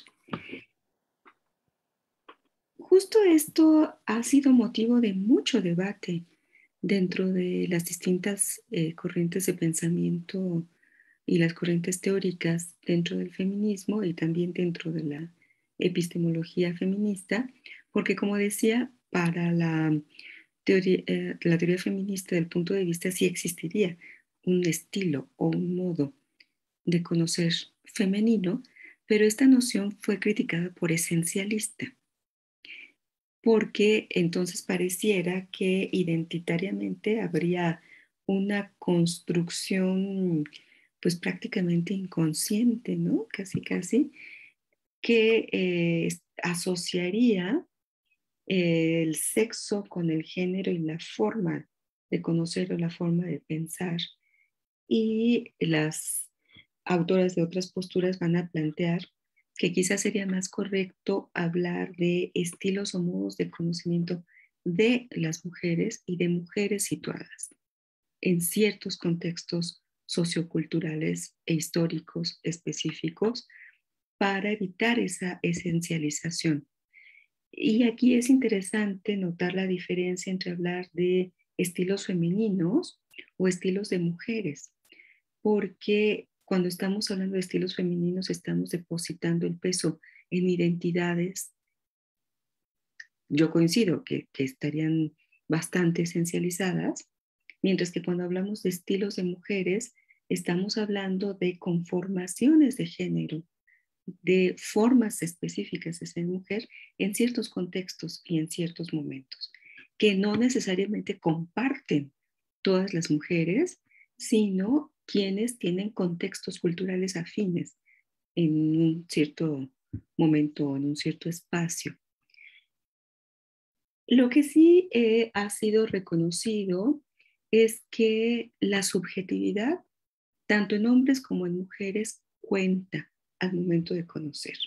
Justo esto ha sido motivo de mucho debate dentro de las distintas eh, corrientes de pensamiento y las corrientes teóricas dentro del feminismo y también dentro de la epistemología feminista, porque como decía, para la teoría, eh, la teoría feminista del punto de vista sí existiría un estilo o un modo de conocer femenino, pero esta noción fue criticada por esencialista, porque entonces pareciera que identitariamente habría una construcción pues prácticamente inconsciente, ¿no? Casi, casi, que eh, asociaría eh, el sexo con el género y la forma de conocer o la forma de pensar. Y las autoras de otras posturas van a plantear que quizás sería más correcto hablar de estilos o modos de conocimiento de las mujeres y de mujeres situadas en ciertos contextos socioculturales e históricos específicos para evitar esa esencialización. Y aquí es interesante notar la diferencia entre hablar de estilos femeninos o estilos de mujeres, porque cuando estamos hablando de estilos femeninos estamos depositando el peso en identidades, yo coincido que, que estarían bastante esencializadas, mientras que cuando hablamos de estilos de mujeres estamos hablando de conformaciones de género, de formas específicas de ser mujer en ciertos contextos y en ciertos momentos, que no necesariamente comparten todas las mujeres, sino quienes tienen contextos culturales afines en un cierto momento, en un cierto espacio. Lo que sí eh, ha sido reconocido es que la subjetividad, tanto en hombres como en mujeres, cuenta al momento de conocer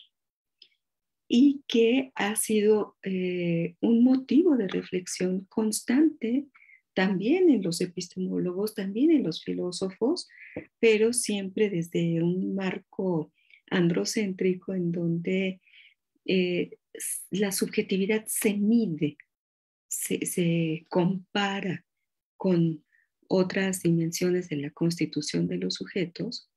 y que ha sido eh, un motivo de reflexión constante también en los epistemólogos, también en los filósofos, pero siempre desde un marco androcéntrico en donde eh, la subjetividad se mide, se, se compara con otras dimensiones de la constitución de los sujetos.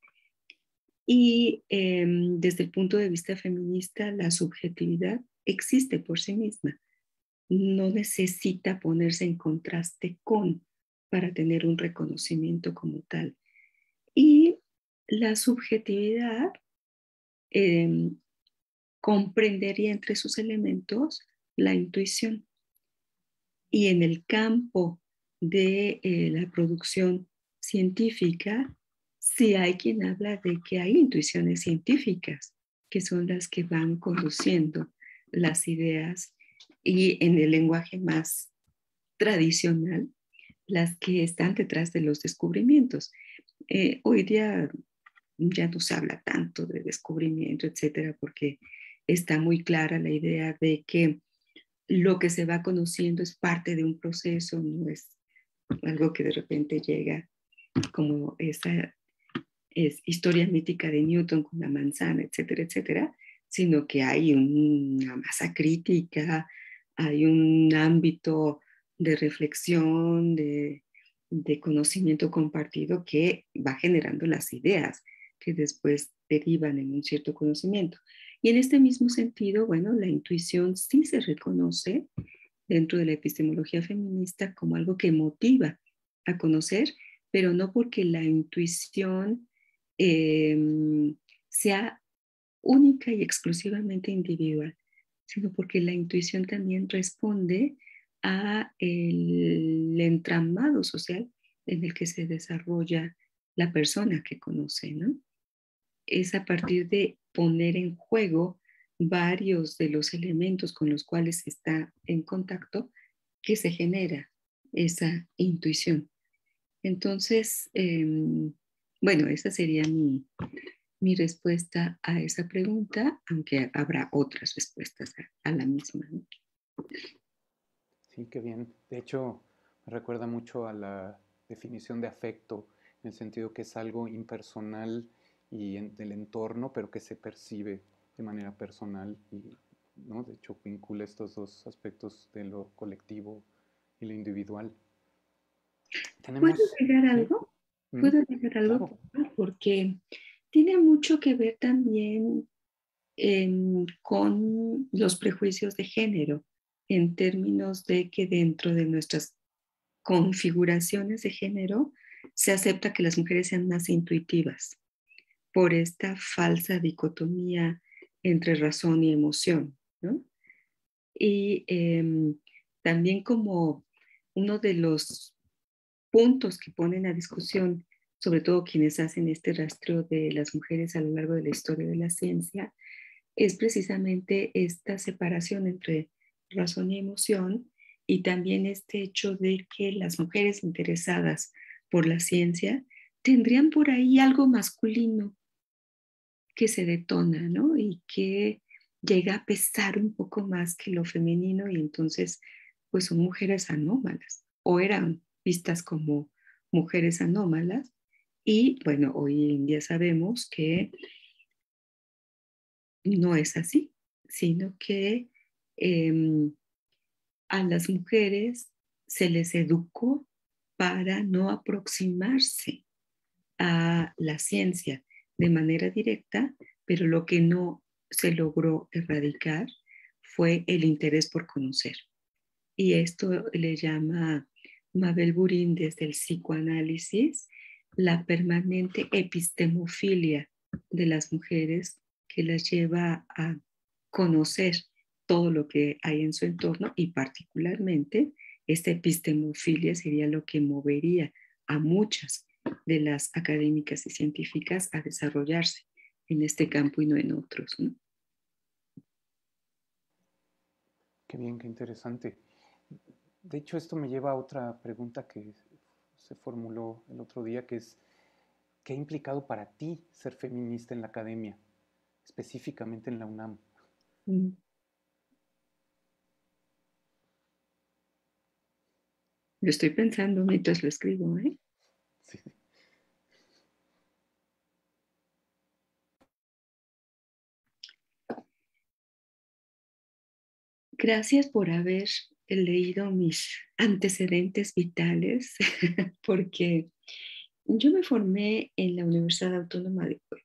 Y eh, desde el punto de vista feminista, la subjetividad existe por sí misma. No necesita ponerse en contraste con para tener un reconocimiento como tal. Y la subjetividad eh, comprendería entre sus elementos la intuición. Y en el campo de eh, la producción científica, sí hay quien habla de que hay intuiciones científicas, que son las que van conduciendo las ideas y en el lenguaje más tradicional, las que están detrás de los descubrimientos. Eh, hoy día ya no se habla tanto de descubrimiento, etcétera, porque está muy clara la idea de que lo que se va conociendo es parte de un proceso, no es algo que de repente llega como esa es historia mítica de Newton con la manzana, etcétera, etcétera, sino que hay una masa crítica, hay un ámbito de reflexión, de, de conocimiento compartido que va generando las ideas que después derivan en un cierto conocimiento. Y en este mismo sentido, bueno, la intuición sí se reconoce dentro de la epistemología feminista como algo que motiva a conocer, pero no porque la intuición eh, sea única y exclusivamente individual, sino porque la intuición también responde a el entramado social en el que se desarrolla la persona que conoce, ¿no? Es a partir de poner en juego varios de los elementos con los cuales se está en contacto que se genera esa intuición. Entonces, eh, bueno, esa sería mi, mi respuesta a esa pregunta, aunque habrá otras respuestas a, a la misma, ¿no? Sí, qué bien. De hecho, me recuerda mucho a la definición de afecto, en el sentido que es algo impersonal y en, del entorno, pero que se percibe de manera personal y, ¿no? De hecho, vincula estos dos aspectos de lo colectivo y lo individual. ¿Puedo Tenemos, agregar ¿sí? algo? ¿Mm? ¿Puedo agregar algo? Claro. Porque tiene mucho que ver también eh, con los prejuicios de género, en términos de que dentro de nuestras configuraciones de género se acepta que las mujeres sean más intuitivas por esta falsa dicotomía entre razón y emoción, ¿no? Y eh, también como uno de los puntos que ponen a discusión, sobre todo quienes hacen este rastreo de las mujeres a lo largo de la historia de la ciencia, es precisamente esta separación entre razón y emoción, y también este hecho de que las mujeres interesadas por la ciencia tendrían por ahí algo masculino que se detona, ¿no? Y que llega a pesar un poco más que lo femenino, y entonces pues son mujeres anómalas o eran vistas como mujeres anómalas. Y bueno, hoy en día sabemos que no es así, sino que eh, a las mujeres se les educó para no aproximarse a la ciencia de manera directa, pero lo que no se logró erradicar fue el interés por conocer. Y esto le llama Mabel Burin desde el psicoanálisis la permanente epistemofilia de las mujeres, que las lleva a conocer todo lo que hay en su entorno, y particularmente esta epistemofilia sería lo que movería a muchas de las académicas y científicas a desarrollarse en este campo y no en otros, ¿no? Qué bien, qué interesante. De hecho, esto me lleva a otra pregunta que se formuló el otro día, que es, ¿qué ha implicado para ti ser feminista en la academia, específicamente en la UNAM? Mm. Lo estoy pensando mientras lo escribo, ¿eh? Sí. Gracias por haber leído mis antecedentes vitales, porque yo me formé en la Universidad Autónoma de Puebla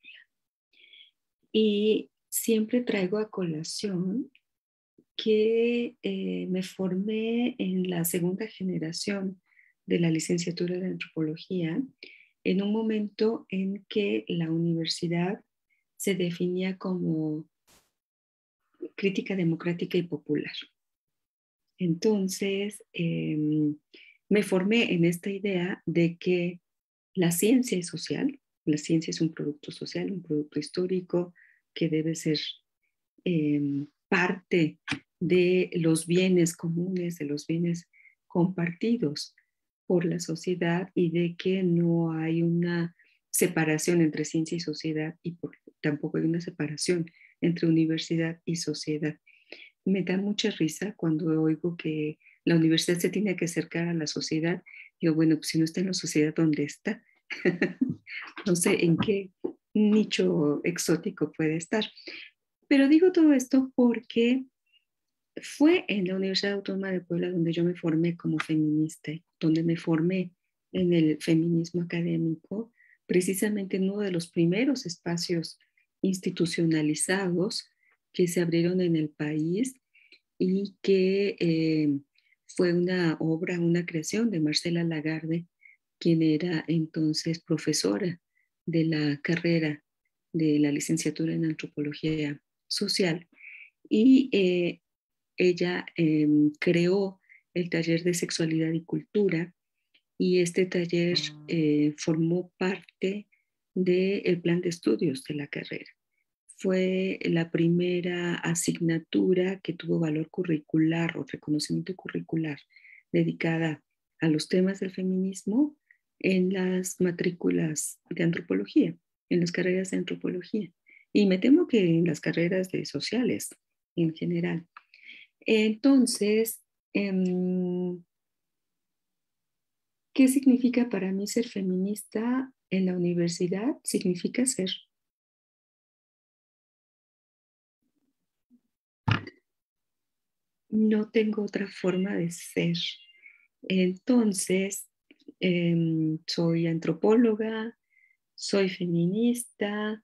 y siempre traigo a colación que eh, me formé en la segunda generación de la licenciatura de antropología, en un momento en que la universidad se definía como crítica democrática y popular. Entonces, eh, me formé en esta idea de que la ciencia es social, la ciencia es un producto social, un producto histórico que debe ser eh, parte de los bienes comunes, de los bienes compartidos por la sociedad, y de que no hay una separación entre ciencia y sociedad, y por, tampoco hay una separación entre universidad y sociedad. Me da mucha risa cuando oigo que la universidad se tiene que acercar a la sociedad. Digo, bueno, pues si no está en la sociedad, ¿dónde está? No sé en qué nicho exótico puede estar. Pero digo todo esto porque fue en la Universidad Autónoma de Puebla donde yo me formé como feminista, donde me formé en el feminismo académico, precisamente en uno de los primeros espacios institucionalizados que se abrieron en el país, y que eh, fue una obra, una creación de Marcela Lagarde, quien era entonces profesora de la carrera de la licenciatura en antropología social. Y eh, ella eh, creó el taller de sexualidad y cultura, y este taller eh, formó parte del plan de estudios de la carrera. Fue la primera asignatura que tuvo valor curricular o reconocimiento curricular dedicada a los temas del feminismo en las matrículas de antropología, en las carreras de antropología. Y me temo que en las carreras de sociales en general. Entonces, eh, ¿qué significa para mí ser feminista en la universidad? Significa ser. No tengo otra forma de ser. Entonces, eh, soy antropóloga, soy feminista,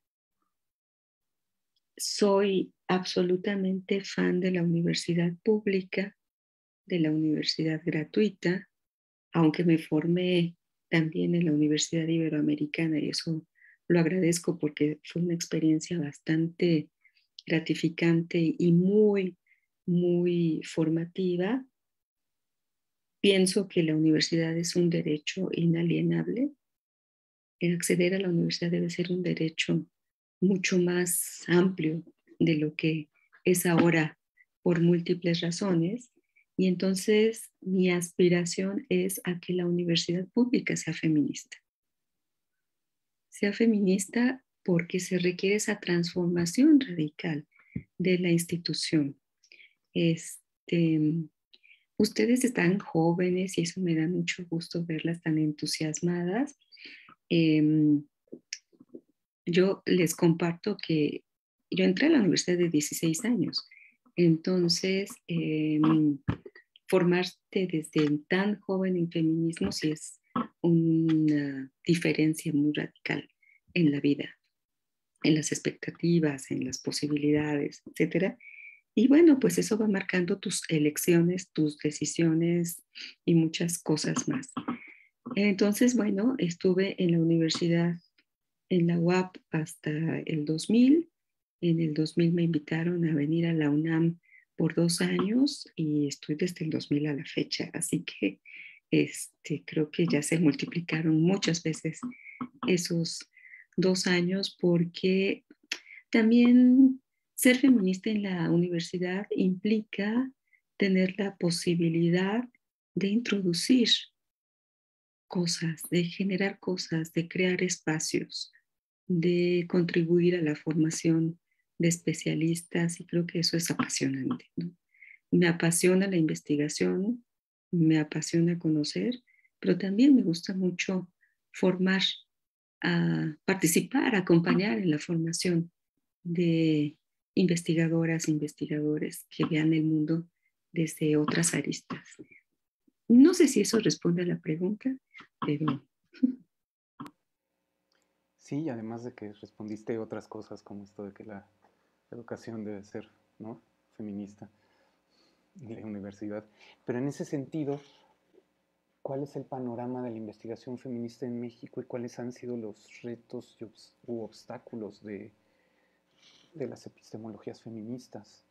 soy absolutamente fan de la universidad pública, de la universidad gratuita, aunque me formé también en la Universidad Iberoamericana y eso lo agradezco porque fue una experiencia bastante gratificante y muy, muy formativa. Pienso que la universidad es un derecho inalienable. El acceder a la universidad debe ser un derecho mucho más amplio de lo que es ahora por múltiples razones. Y entonces mi aspiración es a que la universidad pública sea feminista. Sea feminista porque se requiere esa transformación radical de la institución. Este, ustedes están jóvenes y eso me da mucho gusto verlas tan entusiasmadas. Eh, yo les comparto que yo entré a la universidad de dieciséis años. Entonces, eh, formarte desde tan joven en feminismo sí es una diferencia muy radical en la vida, en las expectativas, en las posibilidades, etcétera. Y bueno, pues eso va marcando tus elecciones, tus decisiones y muchas cosas más. Entonces, bueno, estuve en la universidad, en la U A P hasta el dos mil. En el dos mil me invitaron a venir a la UNAM por dos años y estoy desde el dos mil a la fecha. Así que este, creo que ya se multiplicaron muchas veces esos dos años porque también ser feminista en la universidad implica tener la posibilidad de introducir cosas, de generar cosas, de crear espacios, de contribuir a la formación de especialistas y creo que eso es apasionante, ¿no? Me apasiona la investigación, me apasiona conocer, pero también me gusta mucho formar, a participar, acompañar en la formación de investigadoras, investigadores que vean el mundo desde otras aristas. No sé si eso responde a la pregunta, pero... Sí, y además de que respondiste otras cosas como esto de que la educación debe ser, ¿no?, feminista en la universidad. Pero en ese sentido, ¿cuál es el panorama de la investigación feminista en México y cuáles han sido los retos y obs- u obstáculos de, de las epistemologías feministas?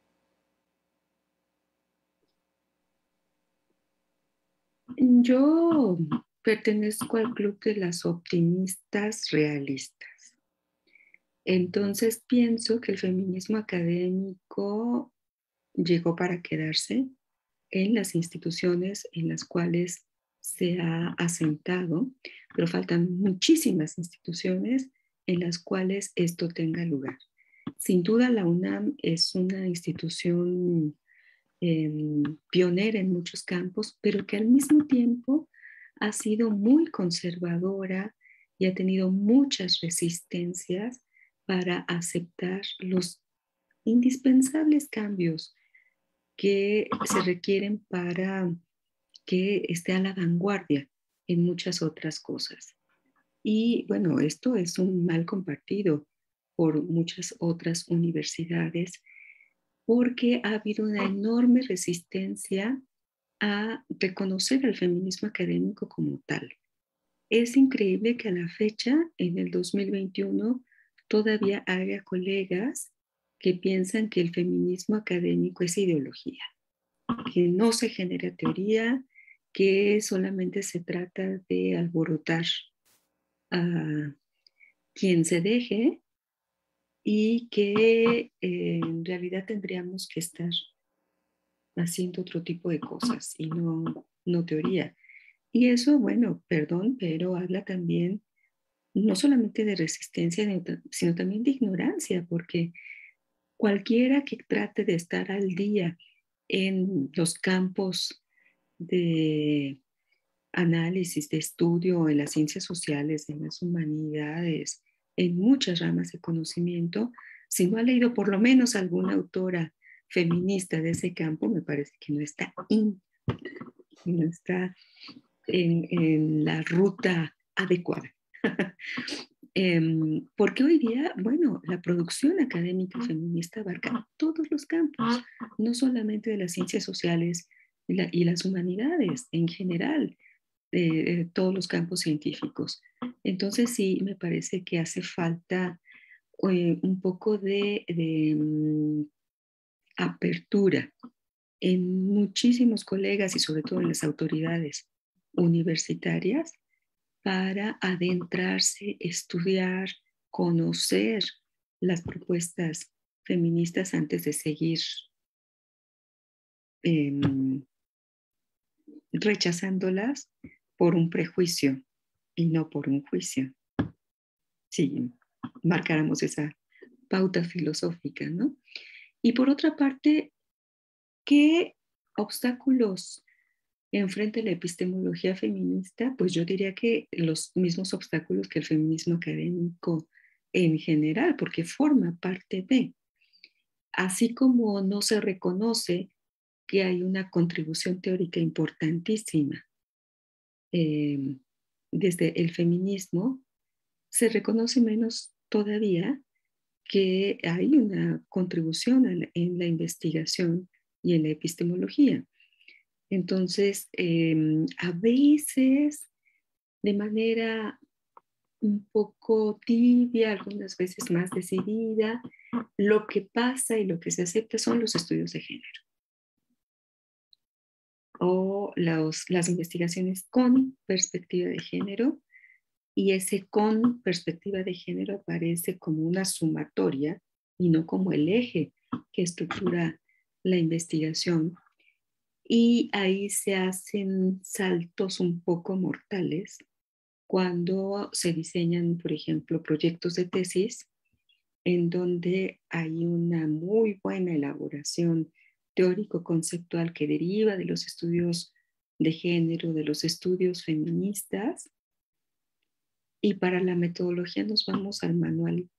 Yo pertenezco al club de las optimistas realistas. Entonces pienso que el feminismo académico llegó para quedarse en las instituciones en las cuales se ha asentado, pero faltan muchísimas instituciones en las cuales esto tenga lugar. Sin duda la UNAM es una institución eh, pionera en muchos campos, pero que al mismo tiempo ha sido muy conservadora y ha tenido muchas resistencias para aceptar los indispensables cambios que se requieren para que esté a la vanguardia en muchas otras cosas. Y bueno, esto es un mal compartido por muchas otras universidades porque ha habido una enorme resistencia a reconocer al feminismo académico como tal. Es increíble que a la fecha, en el dos mil veintiuno, todavía haya colegas que piensan que el feminismo académico es ideología, que no se genera teoría, que solamente se trata de alborotar a quien se deje y que eh, en realidad tendríamos que estar haciendo otro tipo de cosas y no, no teoría. Y eso, bueno, perdón, pero habla también no solamente de resistencia, sino también de ignorancia, porque cualquiera que trate de estar al día en los campos de análisis, de estudio en las ciencias sociales, en las humanidades, en muchas ramas de conocimiento, si no ha leído por lo menos alguna autora feminista de ese campo, me parece que no está, in, no está en, en la ruta adecuada. eh, porque hoy día, bueno, la producción académica feminista abarca todos los campos, no solamente de las ciencias sociales y, la, y las humanidades en general, de eh, todos los campos científicos. Entonces sí, me parece que hace falta eh, un poco de, de um, apertura en muchísimos colegas y sobre todo en las autoridades universitarias para adentrarse, estudiar, conocer las propuestas feministas antes de seguir eh, rechazándolas por un prejuicio y no por un juicio. Si marcáramos esa pauta filosófica, ¿no? Y por otra parte, ¿qué obstáculos enfrenta la epistemología feminista? Pues yo diría que los mismos obstáculos que el feminismo académico en general, porque forma parte de, así como no se reconoce que hay una contribución teórica importantísima eh, desde el feminismo, se reconoce menos todavía que hay una contribución en, en la investigación y en la epistemología. Entonces, eh, a veces, de manera un poco tibia, algunas veces más decidida, lo que pasa y lo que se acepta son los estudios de género o los, las investigaciones con perspectiva de género, y ese con perspectiva de género aparece como una sumatoria y no como el eje que estructura la investigación. Y ahí se hacen saltos un poco mortales cuando se diseñan, por ejemplo, proyectos de tesis en donde hay una muy buena elaboración teórico-conceptual que deriva de los estudios de género, de los estudios feministas, y para la metodología nos vamos al manual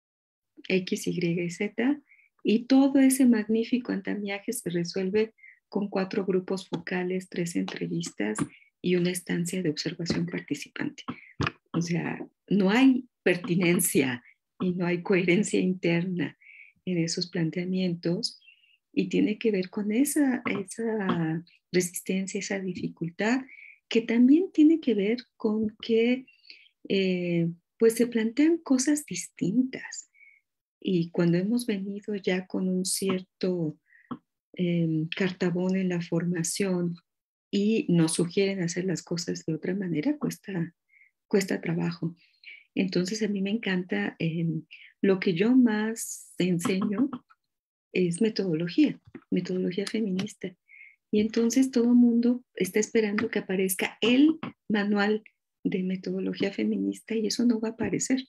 X, Y y Z, y todo ese magnífico andamiaje se resuelve con cuatro grupos focales, tres entrevistas y una estancia de observación participante. O sea, no hay pertinencia y no hay coherencia interna en esos planteamientos, y tiene que ver con esa, esa resistencia, esa dificultad, que también tiene que ver con que eh, pues se plantean cosas distintas. Y cuando hemos venido ya con un cierto eh, cartabón en la formación y nos sugieren hacer las cosas de otra manera, cuesta, cuesta trabajo. Entonces a mí me encanta, eh, lo que yo más enseño es metodología, metodología feminista. Y entonces todo el mundo está esperando que aparezca el manual de metodología feminista, y eso no va a aparecer,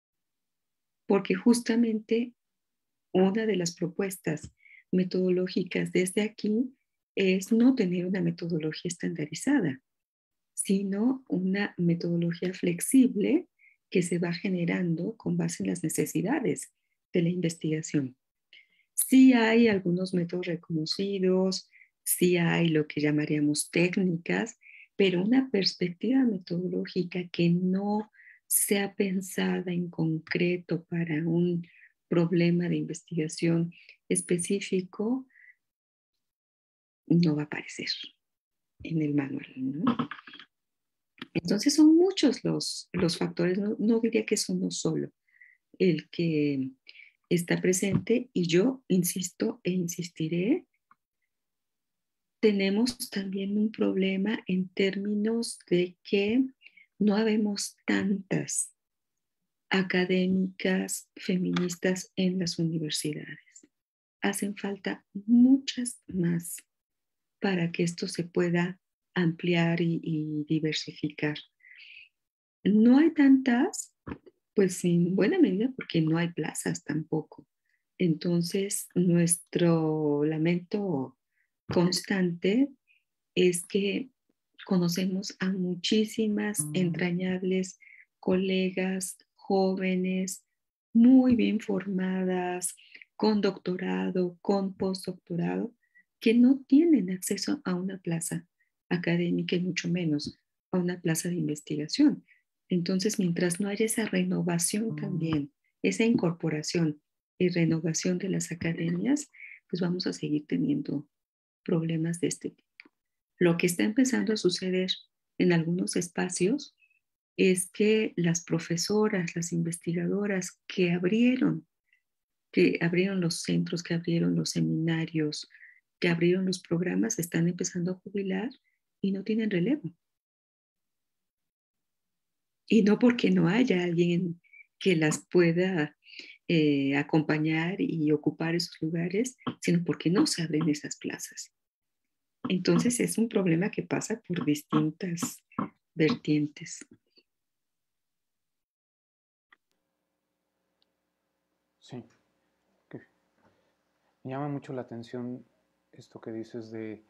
porque justamente una de las propuestas metodológicas desde aquí es no tener una metodología estandarizada, sino una metodología flexible que se va generando con base en las necesidades de la investigación. Sí hay algunos métodos reconocidos, sí hay lo que llamaríamos técnicas, pero una perspectiva metodológica que no sea pensada en concreto para un problema de investigación específico no va a aparecer en el manual, ¿no? Entonces son muchos los, los factores, no, no diría que es uno solo el que está presente, y yo insisto e insistiré, tenemos también un problema en términos de que no habemos tantas académicas feministas en las universidades. Hacen falta muchas más para que esto se pueda ampliar y, y diversificar. No hay tantas, pues en buena medida porque no hay plazas tampoco. Entonces, nuestro lamento constante es que conocemos a muchísimas entrañables colegas jóvenes, muy bien formadas, con doctorado, con postdoctorado, que no tienen acceso a una plaza académica y mucho menos a una plaza de investigación. Entonces, mientras no haya esa renovación también, esa incorporación y renovación de las academias, pues vamos a seguir teniendo problemas de este tipo. Lo que está empezando a suceder en algunos espacios es que las profesoras, las investigadoras que abrieron, que abrieron los centros, que abrieron los seminarios, que abrieron los programas, están empezando a jubilar y no tienen relevo. Y no porque no haya alguien que las pueda eh, acompañar y ocupar esos lugares, sino porque no se abren esas plazas. Entonces es un problema que pasa por distintas vertientes. Sí. Okay. Me llama mucho la atención esto que dices de,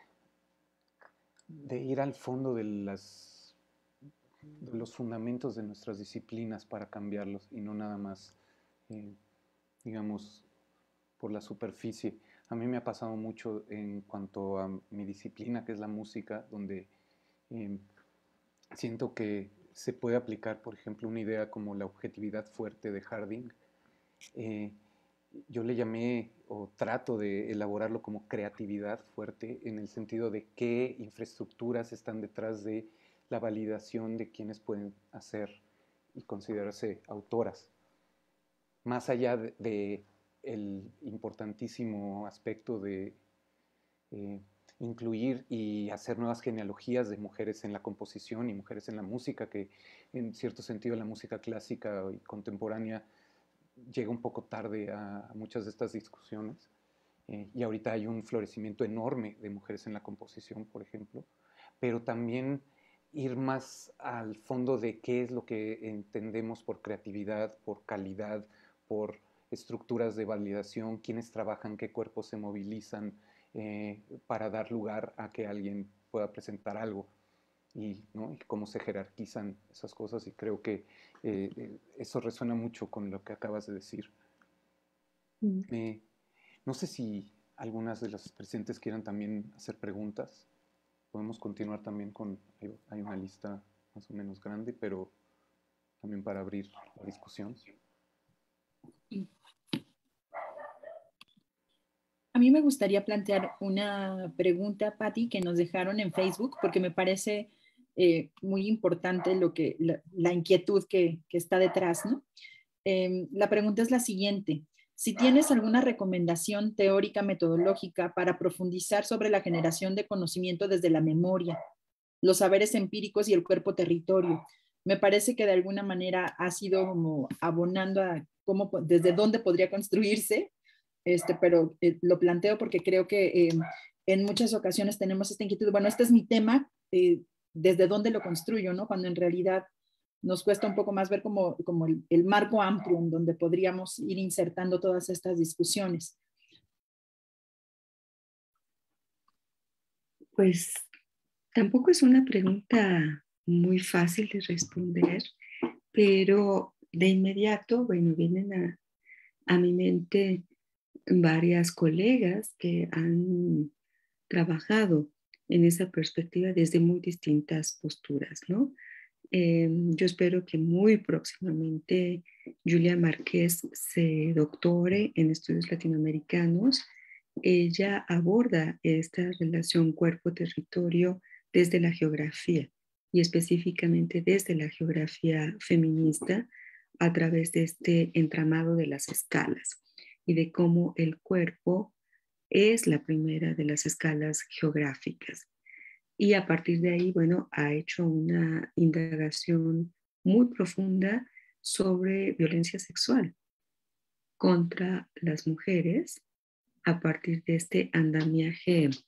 de ir al fondo de, las, de los fundamentos de nuestras disciplinas para cambiarlos y no nada más, eh, digamos, por la superficie. A mí me ha pasado mucho en cuanto a mi disciplina, que es la música, donde eh, siento que se puede aplicar, por ejemplo, una idea como la objetividad fuerte de Harding. Eh, yo le llamé o trato de elaborarlo como creatividad fuerte en el sentido de qué infraestructuras están detrás de la validación de quienes pueden hacer y considerarse autoras. Más allá de, de el importantísimo aspecto de eh, incluir y hacer nuevas genealogías de mujeres en la composición y mujeres en la música, que en cierto sentido la música clásica y contemporánea llega un poco tarde a muchas de estas discusiones. Eh, y ahorita hay un florecimiento enorme de mujeres en la composición, por ejemplo, pero también ir más al fondo de qué es lo que entendemos por creatividad, por calidad, por estructuras de validación, quiénes trabajan, qué cuerpos se movilizan eh, para dar lugar a que alguien pueda presentar algo. Y, ¿no? y cómo se jerarquizan esas cosas, y creo que eh, eso resuena mucho con lo que acabas de decir. Mm. Eh, no sé si algunas de las presentes quieran también hacer preguntas. Podemos continuar también con, hay una lista más o menos grande, pero también para abrir la discusión. A mí me gustaría plantear una pregunta, Patti, que nos dejaron en Facebook, porque me parece eh, muy importante lo que, la, la inquietud que, que está detrás, ¿no? Eh, la pregunta es la siguiente. Si tienes alguna recomendación teórica metodológica para profundizar sobre la generación de conocimiento desde la memoria, los saberes empíricos y el cuerpo territorio. Me parece que de alguna manera ha sido como abonando a cómo, desde dónde podría construirse, este, pero eh, lo planteo porque creo que eh, en muchas ocasiones tenemos esta inquietud. Bueno, este es mi tema, eh, ¿desde dónde lo construyo? ¿No? Cuando en realidad nos cuesta un poco más ver como, como el, el marco amplio en donde podríamos ir insertando todas estas discusiones. Pues tampoco es una pregunta muy fácil de responder, pero de inmediato, bueno, vienen a, a mi mente varias colegas que han trabajado en esa perspectiva desde muy distintas posturas, ¿no? Eh, yo espero que muy próximamente Julia Márquez se doctore en estudios latinoamericanos. Ella aborda esta relación cuerpo-territorio desde la geografía y específicamente desde la geografía feminista a través de este entramado de las escalas y de cómo el cuerpo es la primera de las escalas geográficas. Y a partir de ahí, bueno, ha hecho una indagación muy profunda sobre violencia sexual contra las mujeres a partir de este andamiaje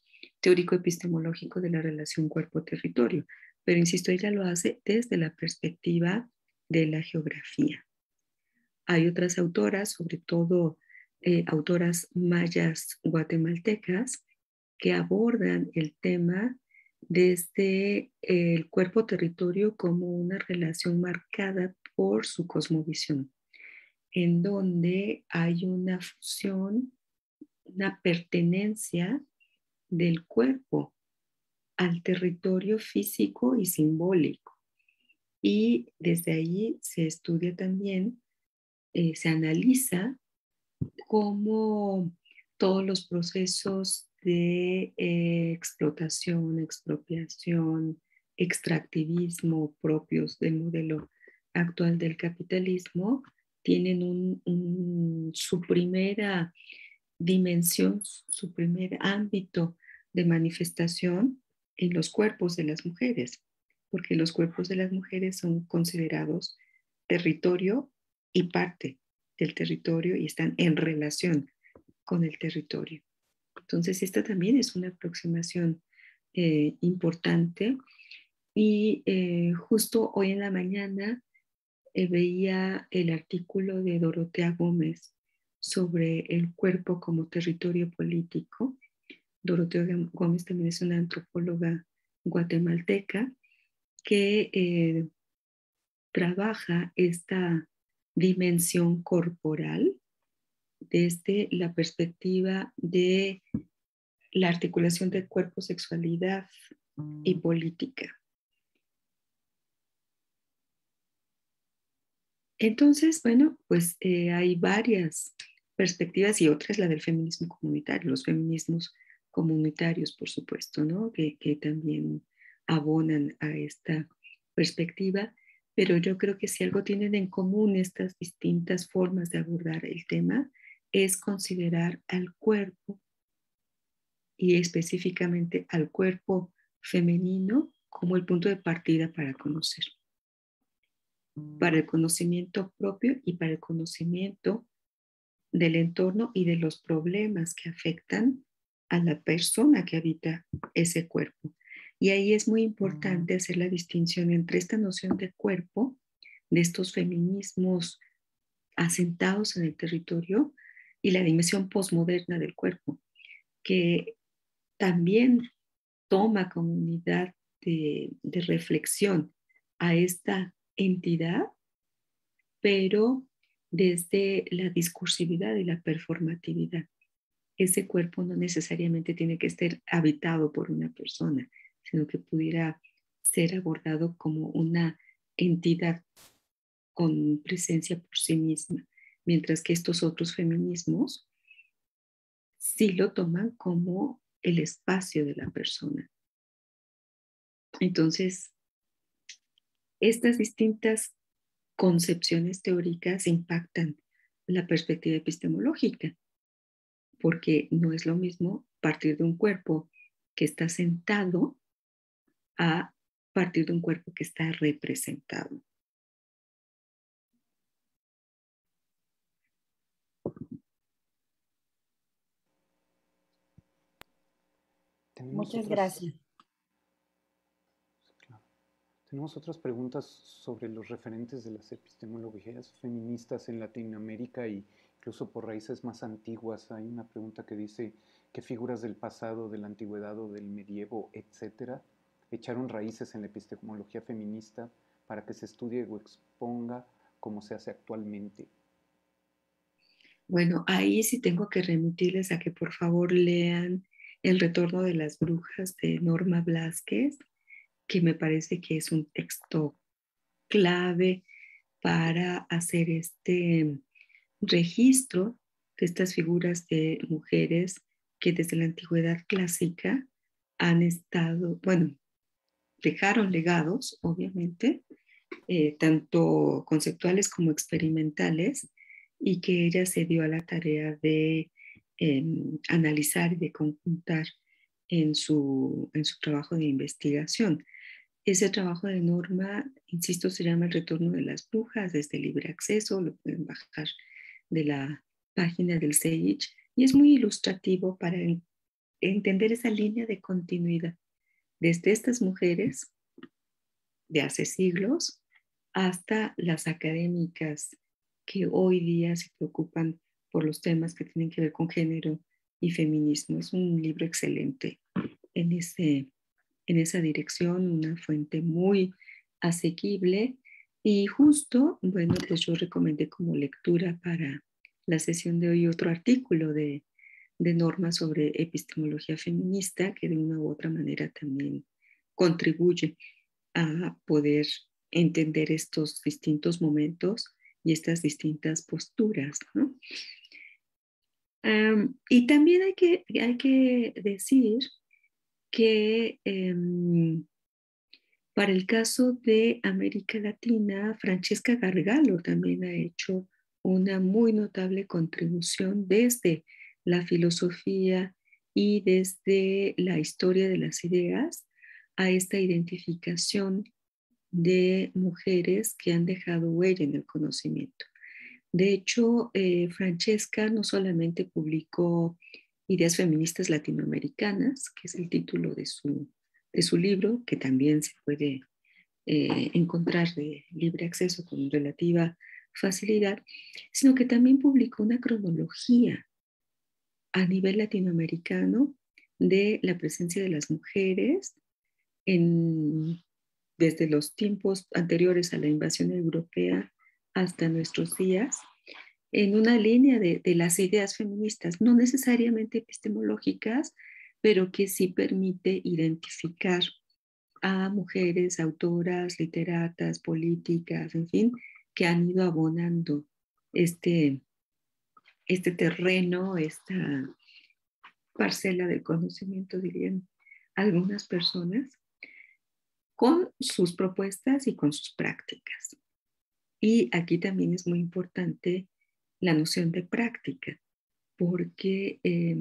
teórico-epistemológico de la relación cuerpo-territorio. Pero insisto, ella lo hace desde la perspectiva de la geografía. Hay otras autoras, sobre todo eh, autoras mayas guatemaltecas, que abordan el tema desde el cuerpo-territorio como una relación marcada por su cosmovisión, en donde hay una fusión, una pertenencia del cuerpo al territorio físico y simbólico. Y desde ahí se estudia también, eh, se analiza cómo todos los procesos de eh, explotación, expropiación, extractivismo propios del modelo actual del capitalismo tienen un, un, su primera dimensión, su primer ámbito de manifestación en los cuerpos de las mujeres, porque los cuerpos de las mujeres son considerados territorio y parte del territorio y están en relación con el territorio. Entonces, esta también es una aproximación eh, importante. Y eh, justo hoy en la mañana eh, veía el artículo de Dorotea Gómez sobre el cuerpo como territorio político. Dorotea Gómez también es una antropóloga guatemalteca que eh, trabaja esta dimensión corporal desde la perspectiva de la articulación de cuerpo, sexualidad y política. Entonces, bueno, pues eh, hay varias perspectivas y otra es la del feminismo comunitario, los feminismos comunitarios, por supuesto, ¿no? Que, que también abonan a esta perspectiva, pero yo creo que si algo tienen en común estas distintas formas de abordar el tema es considerar al cuerpo y específicamente al cuerpo femenino como el punto de partida para conocer, para el conocimiento propio y para el conocimiento del entorno y de los problemas que afectan a la persona que habita ese cuerpo. Y ahí es muy importante hacer la distinción entre esta noción de cuerpo, de estos feminismos asentados en el territorio, y la dimensión posmoderna del cuerpo, que también toma como unidad de, de reflexión a esta entidad, pero desde la discursividad y la performatividad. Ese cuerpo no necesariamente tiene que estar habitado por una persona, sino que pudiera ser abordado como una entidad con presencia por sí misma, mientras que estos otros feminismos sí lo toman como el espacio de la persona. Entonces, estas distintas concepciones teóricas impactan la perspectiva epistemológica, porque no es lo mismo partir de un cuerpo que está sentado a partir de un cuerpo que está representado. Muchas otras, gracias. Claro. Tenemos otras preguntas sobre los referentes de las epistemologías feministas en Latinoamérica y incluso por raíces más antiguas. Hay una pregunta que dice qué figuras del pasado, de la antigüedad o del medievo, etcétera, echaron raíces en la epistemología feminista para que se estudie o exponga como se hace actualmente. Bueno, ahí sí tengo que remitirles a que por favor lean El retorno de las brujas de Norma Blázquez, que me parece que es un texto clave para hacer este registro de estas figuras de mujeres que desde la antigüedad clásica han estado, bueno, dejaron legados, obviamente, eh, tanto conceptuales como experimentales, y que ella se dio a la tarea de eh, analizar y de conjuntar en su, en su trabajo de investigación. Ese trabajo de Norma, insisto, se llama El retorno de las brujas, desde libre acceso, lo pueden bajar de la página del S E I C, y es muy ilustrativo para entender esa línea de continuidad desde estas mujeres de hace siglos hasta las académicas que hoy día se preocupan por los temas que tienen que ver con género y feminismo. Es un libro excelente en, ese, en esa dirección, una fuente muy asequible. Y justo, bueno, pues yo recomendé como lectura para la sesión de hoy otro artículo de, de Norma sobre epistemología feminista, que de una u otra manera también contribuye a poder entender estos distintos momentos y estas distintas posturas, ¿no? Um, y también hay que, hay que decir que um, para el caso de América Latina, Francesca Gargalo también ha hecho una muy notable contribución desde la filosofía y desde la historia de las ideas a esta identificación de mujeres que han dejado huella en el conocimiento. De hecho, eh, Francesca no solamente publicó Ideas feministas latinoamericanas, que es el título de su, de su libro, que también se puede eh, encontrar de libre acceso con relativa facilidad, sino que también publicó una cronología a nivel latinoamericano de la presencia de las mujeres en, desde los tiempos anteriores a la invasión europea hasta nuestros días, en una línea de, de las ideas feministas, no necesariamente epistemológicas, pero que sí permite identificar a mujeres, autoras, literatas, políticas, en fin, que han ido abonando este, este terreno, esta parcela del conocimiento, dirían algunas personas, con sus propuestas y con sus prácticas. Y aquí también es muy importante la noción de práctica, porque eh,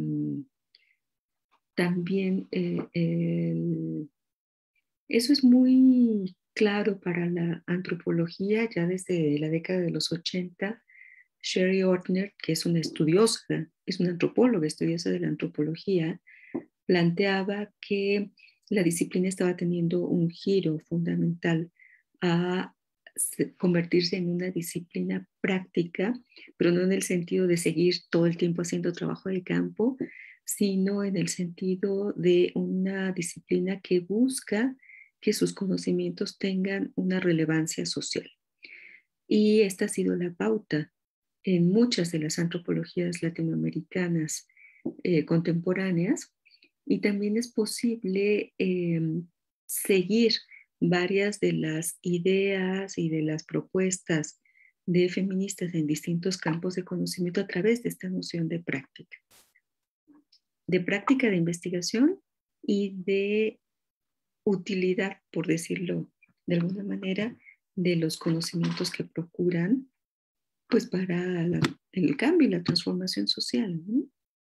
también eh, el, eso es muy claro para la antropología. Ya desde la década de los ochenta, Sherry Ortner, que es una estudiosa, es una antropóloga estudiosa de la antropología, planteaba que la disciplina estaba teniendo un giro fundamental a convertirse en una disciplina práctica, pero no en el sentido de seguir todo el tiempo haciendo trabajo de campo, sino en el sentido de una disciplina que busca que sus conocimientos tengan una relevancia social. Y esta ha sido la pauta en muchas de las antropologías latinoamericanas eh, contemporáneas, y también es posible eh, seguir varias de las ideas y de las propuestas de feministas en distintos campos de conocimiento a través de esta noción de práctica, de práctica de investigación y de utilidad, por decirlo de alguna manera, de los conocimientos que procuran pues para la, el cambio y la transformación social, ¿no?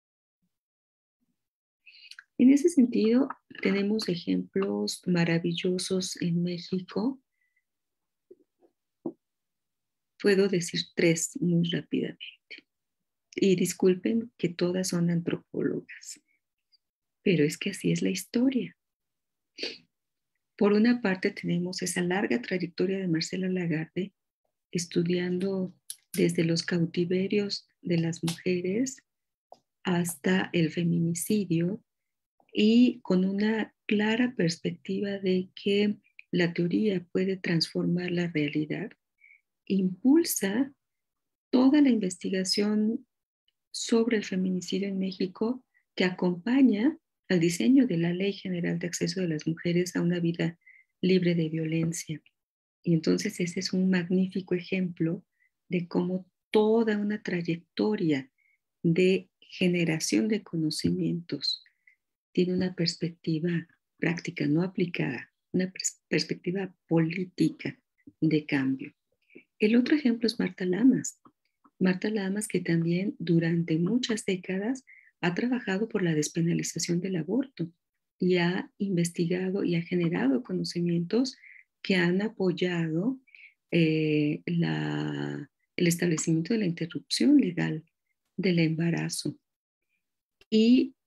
En ese sentido, tenemos ejemplos maravillosos en México. Puedo decir tres muy rápidamente. Y disculpen que todas son antropólogas, pero es que así es la historia. Por una parte, tenemos esa larga trayectoria de Marcela Lagarde estudiando desde los cautiverios de las mujeres hasta el feminicidio, y con una clara perspectiva de que la teoría puede transformar la realidad. Impulsa toda la investigación sobre el feminicidio en México, que acompaña al diseño de la Ley General de Acceso de las Mujeres a una vida libre de violencia. Y entonces ese es un magnífico ejemplo de cómo toda una trayectoria de generación de conocimientos tiene una perspectiva práctica, no aplicada, una pers- perspectiva política de cambio. El otro ejemplo es Marta Lamas. Marta Lamas, que también durante muchas décadas ha trabajado por la despenalización del aborto y ha investigado y ha generado conocimientos que han apoyado eh, la, el establecimiento de la interrupción legal del embarazo. Y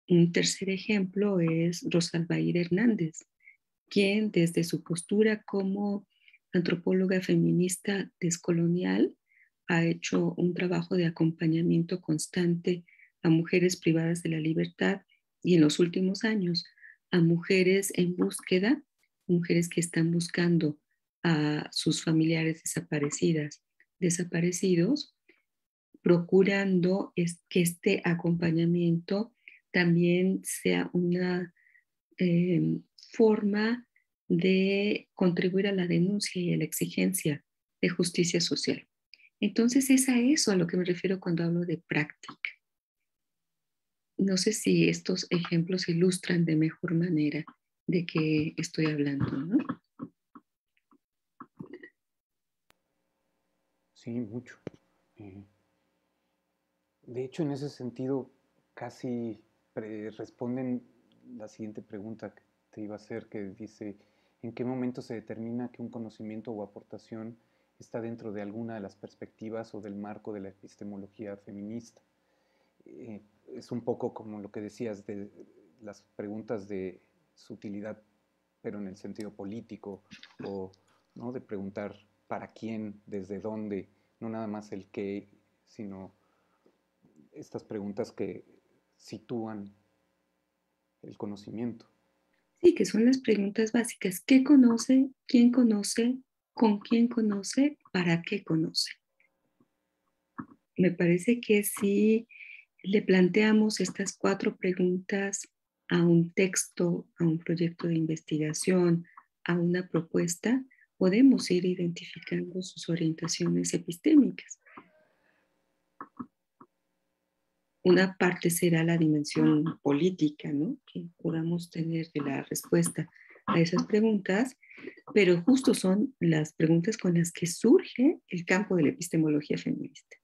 Un tercer ejemplo es Rosalbair Hernández, quien desde su postura como antropóloga feminista descolonial ha hecho un trabajo de acompañamiento constante a mujeres privadas de la libertad y en los últimos años a mujeres en búsqueda, mujeres que están buscando a sus familiares desaparecidas, desaparecidos, procurando es que este acompañamiento también sea una eh, forma de contribuir a la denuncia y a la exigencia de justicia social. Entonces es a eso a lo que me refiero cuando hablo de práctica. No sé si estos ejemplos ilustran de mejor manera de qué estoy hablando, ¿no? Sí, mucho. Eh, de hecho, en ese sentido, casi pre- responden la siguiente pregunta que te iba a hacer, que dice, ¿en qué momento se determina que un conocimiento o aportación está dentro de alguna de las perspectivas o del marco de la epistemología feminista? Eh, es un poco como lo que decías de las preguntas de sutilidad, pero en el sentido político, o ¿no? de preguntar para quién, desde dónde, no nada más el qué, sino estas preguntas que sitúan el conocimiento. Sí, que son las preguntas básicas. ¿Qué conoce? ¿Quién conoce? ¿Con quién conoce? ¿Para qué conoce? Me parece que si le planteamos estas cuatro preguntas a un texto, a un proyecto de investigación, a una propuesta, podemos ir identificando sus orientaciones epistémicas. Una parte será la dimensión política, ¿no? Que podamos tener de la respuesta a esas preguntas, pero justo son las preguntas con las que surge el campo de la epistemología feminista.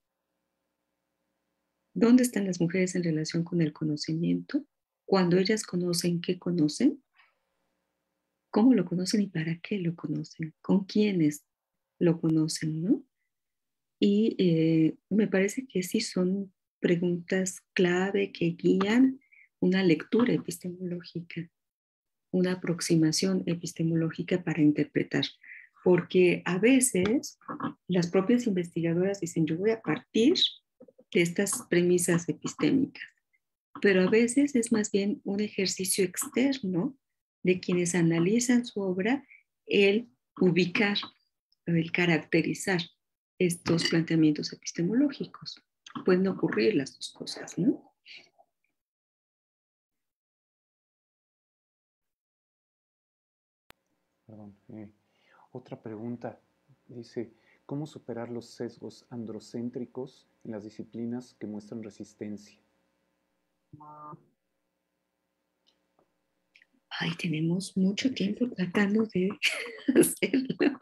¿Dónde están las mujeres en relación con el conocimiento? Cuando ellas conocen, ¿qué conocen? ¿Cómo lo conocen y para qué lo conocen? ¿Con quiénes lo conocen, no? Y eh, me parece que sí son preguntas clave que guían una lectura epistemológica, una aproximación epistemológica para interpretar. Porque a veces las propias investigadoras dicen, yo voy a partir de estas premisas epistémicas, pero a veces es más bien un ejercicio externo de quienes analizan su obra, el ubicar, el caracterizar estos planteamientos epistemológicos. Pueden ocurrir las dos cosas, ¿no? Perdón. Eh, otra pregunta dice, ¿cómo superar los sesgos androcéntricos en las disciplinas que muestran resistencia? Ay, tenemos mucho tiempo tratando de hacerlo.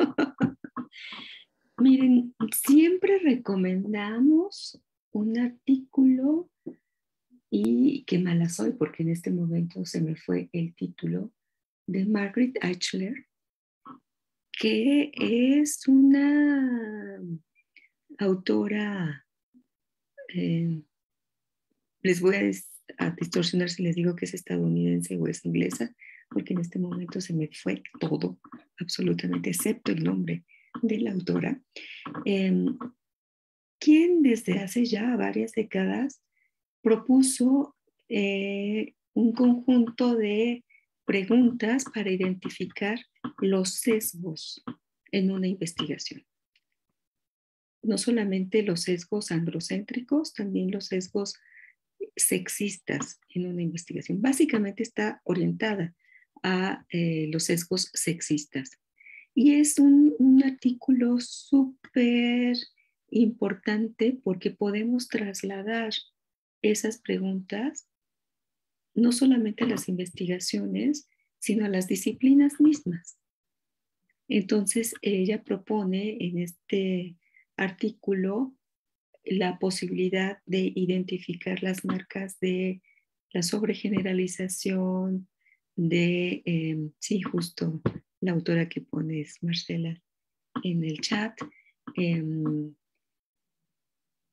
Miren, siempre recomendamos un artículo y qué mala soy porque en este momento se me fue el título de Margaret Eichler, que es una autora, eh, les voy a, a distorsionar si les digo que es estadounidense o es inglesa, porque en este momento se me fue todo, absolutamente, excepto el nombre de la autora, eh, quien desde hace ya varias décadas propuso eh, un conjunto de preguntas para identificar los sesgos en una investigación. No solamente los sesgos androcéntricos, también los sesgos sexistas en una investigación. Básicamente está orientada a eh, los sesgos sexistas. Y es un, un artículo súper importante porque podemos trasladar esas preguntas no solamente a las investigaciones, sino a las disciplinas mismas. Entonces, ella propone en este artículo la posibilidad de identificar las marcas de la sobregeneralización, de, eh, sí, justo la autora que pones, Marcela, en el chat, eh,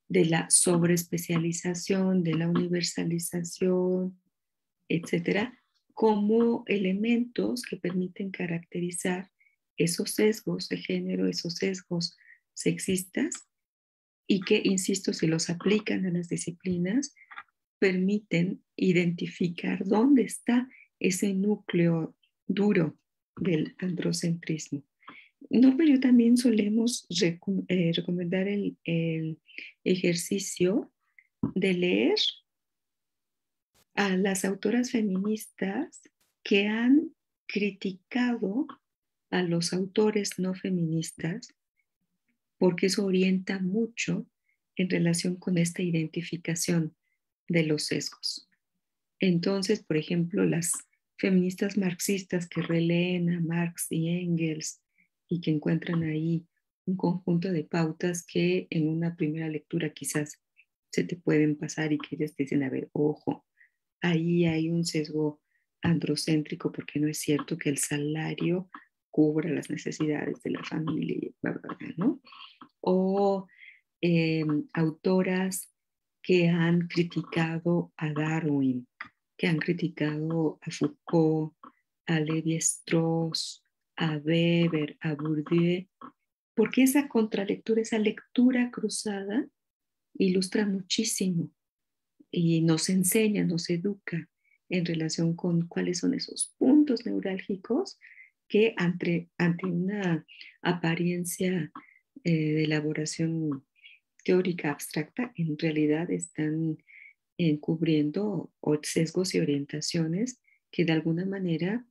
de la sobreespecialización, de la universalización, etcétera, como elementos que permiten caracterizar esos sesgos de género, esos sesgos sexistas, y que, insisto, si los aplican a las disciplinas, permiten identificar dónde está ese núcleo duro del androcentrismo. No, pero yo también solemos recom eh, recomendar el, el ejercicio de leer a las autoras feministas que han criticado a los autores no feministas, porque eso orienta mucho en relación con esta identificación de los sesgos. Entonces, por ejemplo, las feministas marxistas que releen a Marx y Engels y que encuentran ahí un conjunto de pautas que en una primera lectura quizás se te pueden pasar y que ellas te dicen, a ver, ojo, ahí hay un sesgo androcéntrico porque no es cierto que el salario cubra las necesidades de la familia, ¿no? O eh, autoras que han criticado a Darwin, que han criticado a Foucault, a Lévi-Strauss, a Weber, a Bourdieu, porque esa contralectura, esa lectura cruzada ilustra muchísimo y nos enseña, nos educa en relación con cuáles son esos puntos neurálgicos que ante, ante una apariencia eh, de elaboración teórica abstracta, en realidad están encubriendo sesgos y orientaciones que de alguna manera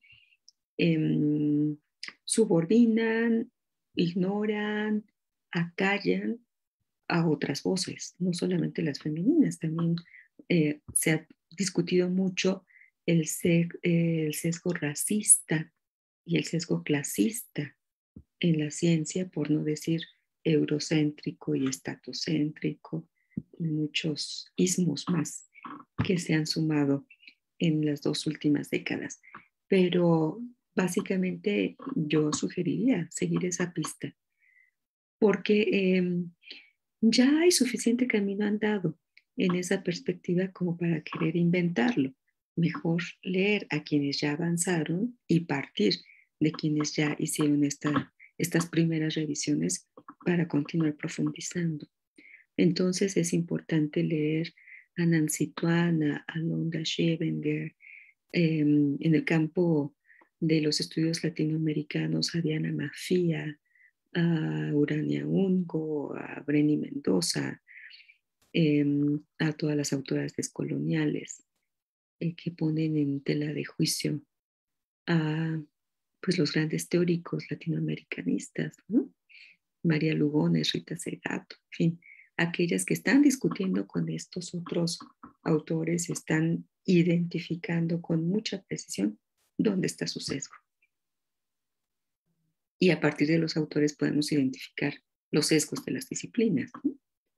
eh, subordinan, ignoran, acallan a otras voces, no solamente las femeninas. También eh, se ha discutido mucho el, ses eh, el sesgo racista y el sesgo clasista en la ciencia, por no decir eurocéntrico y estatocéntrico, y muchos ismos más que se han sumado en las dos últimas décadas. Pero básicamente yo sugeriría seguir esa pista, porque eh, ya hay suficiente camino andado en esa perspectiva como para querer inventarlo. Mejor leer a quienes ya avanzaron y partir de quienes ya hicieron esta, estas primeras revisiones para continuar profundizando. Entonces es importante leer a Nancy Tuan, a Londa Schevenger, eh, en el campo de los estudios latinoamericanos, a Diana Mafia, a Urania Ungo, a Breni Mendoza, eh, a todas las autoras descoloniales eh, que ponen en tela de juicio a pues, los grandes teóricos latinoamericanistas, ¿no? María Lugones, Rita Segato, en fin, aquellas que están discutiendo con estos otros autores, están identificando con mucha precisión dónde está su sesgo. Y a partir de los autores podemos identificar los sesgos de las disciplinas, ¿no?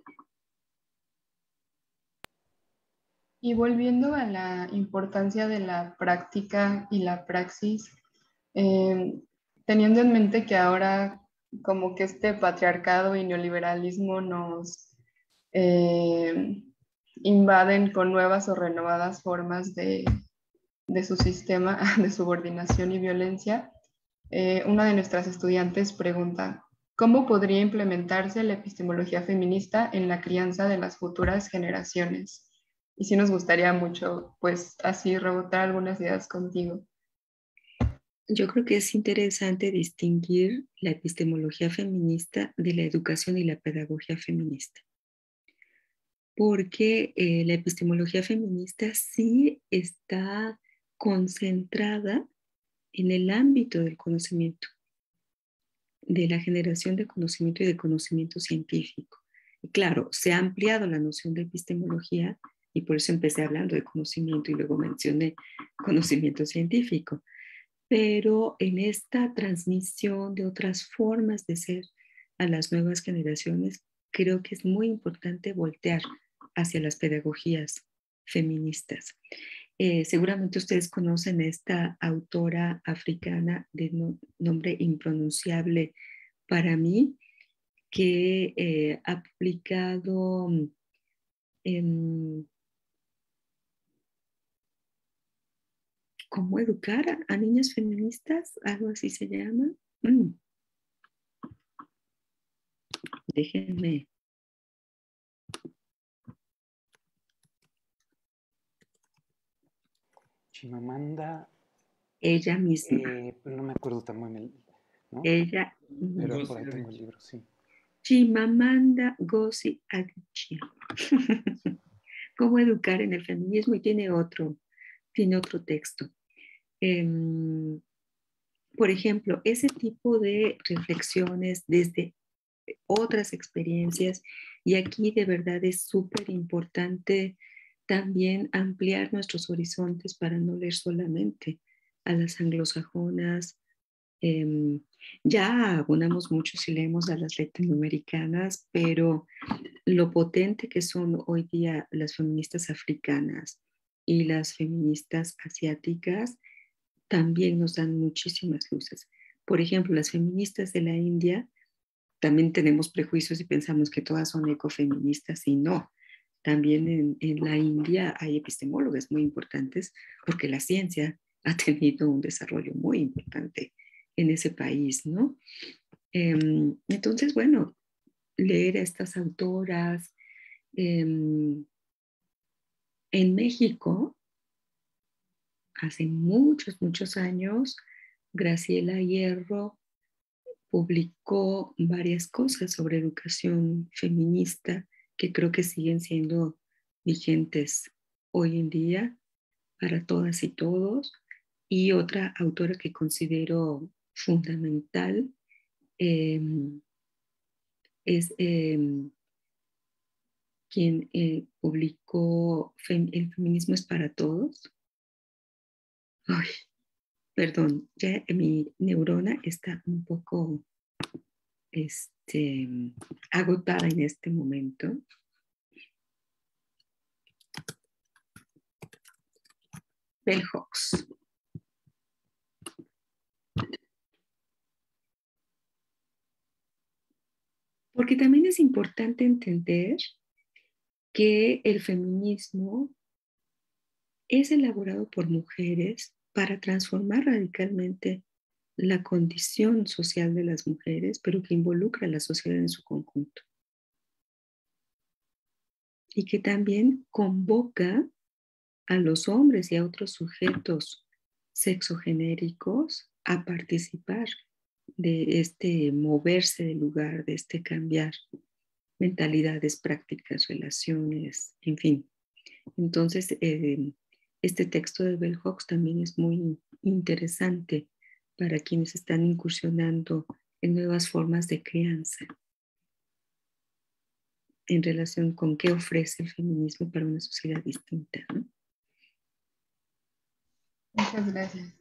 Y volviendo a la importancia de la práctica y la praxis, eh, teniendo en mente que ahora como que este patriarcado y neoliberalismo nos eh, invaden con nuevas o renovadas formas de, de su sistema de subordinación y violencia, eh, una de nuestras estudiantes pregunta, ¿cómo podría implementarse la epistemología feminista en la crianza de las futuras generaciones? Y sí nos gustaría mucho, pues, así rebotar algunas ideas contigo. Yo creo que es interesante distinguir la epistemología feminista de la educación y la pedagogía feminista, porque eh, la epistemología feminista sí está concentrada en el ámbito del conocimiento, de la generación de conocimiento y de conocimiento científico. Y claro, se ha ampliado la noción de epistemología y por eso empecé hablando de conocimiento y luego mencioné conocimiento científico. Pero en esta transmisión de otras formas de ser a las nuevas generaciones, creo que es muy importante voltear hacia las pedagogías feministas. Eh, seguramente ustedes conocen esta autora africana de no, nombre impronunciable para mí, que eh, ha publicado en ¿Cómo educar a, a niñas feministas? Algo así se llama. Mm. Déjenme. Chimamanda. Ella misma. Eh, no me acuerdo también el, ¿no? Ella. Pero por ahí tengo el libro, sí. Chimamanda Ngozi Adichie. ¿Cómo educar en el feminismo? Y tiene otro, tiene otro texto. Eh, por ejemplo, ese tipo de reflexiones desde otras experiencias, y aquí de verdad es súper importante también ampliar nuestros horizontes para no leer solamente a las anglosajonas. Eh, ya abonamos mucho si leemos a las latinoamericanas, pero lo potente que son hoy día las feministas africanas y las feministas asiáticas también nos dan muchísimas luces. Por ejemplo, las feministas de la India, también tenemos prejuicios y pensamos que todas son ecofeministas y no. También en, en la India hay epistemólogas muy importantes porque la ciencia ha tenido un desarrollo muy importante en ese país, ¿no? Eh, entonces, bueno, leer a estas autoras. Eh, en México, hace muchos, muchos años, Graciela Hierro publicó varias cosas sobre educación feminista que creo que siguen siendo vigentes hoy en día para todas y todos. Y otra autora que considero fundamental eh, es eh, quien eh, publicó Fem- El feminismo es para todos. Ay, perdón, ya mi neurona está un poco este, agotada en este momento. Bell Hooks. Porque también es importante entender que el feminismo es elaborado por mujeres para transformar radicalmente la condición social de las mujeres, pero que involucra a la sociedad en su conjunto. Y que también convoca a los hombres y a otros sujetos sexogenéricos a participar de este moverse del lugar, de este cambiar mentalidades, prácticas, relaciones, en fin. Entonces, eh, este texto de Bell Hooks también es muy interesante para quienes están incursionando en nuevas formas de crianza en relación con qué ofrece el feminismo para una sociedad distinta, ¿no? Muchas gracias.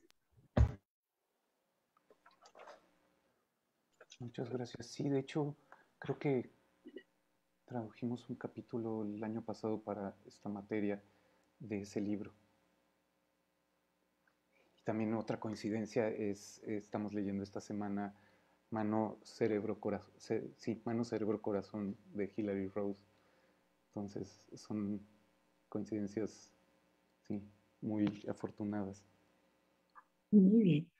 Muchas gracias. Sí, de hecho, creo que tradujimos un capítulo el año pasado para esta materia de ese libro. Y también otra coincidencia es, estamos leyendo esta semana Mano, Cerebro, Corazón, sí, Mano, Cerebro, Corazón de Hilary Rose. Entonces, son coincidencias, sí, muy afortunadas. Muy bien.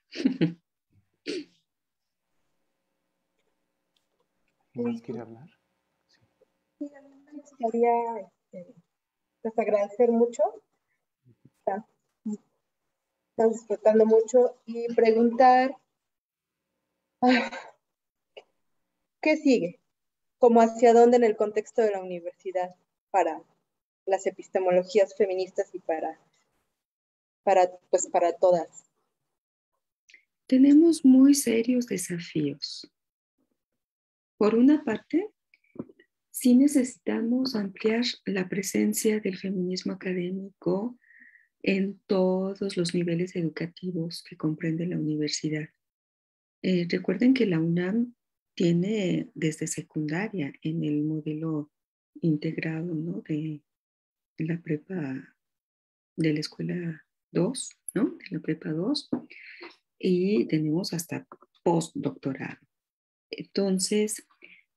¿Quién más quiere hablar? Sí, sí, a mí me gustaría este, pues, agradecer mucho. Está, estamos disfrutando mucho y preguntar ah, ¿qué sigue? ¿Cómo hacia dónde en el contexto de la universidad para las epistemologías feministas y para, para, pues, para todas? Tenemos muy serios desafíos. Por una parte, sí necesitamos ampliar la presencia del feminismo académico en todos los niveles educativos que comprende la universidad. Eh, recuerden que la UNAM tiene desde secundaria en el modelo integrado, ¿no? de, de la prepa, de la escuela dos, ¿no? De la prepa dos, y tenemos hasta postdoctorado. Entonces,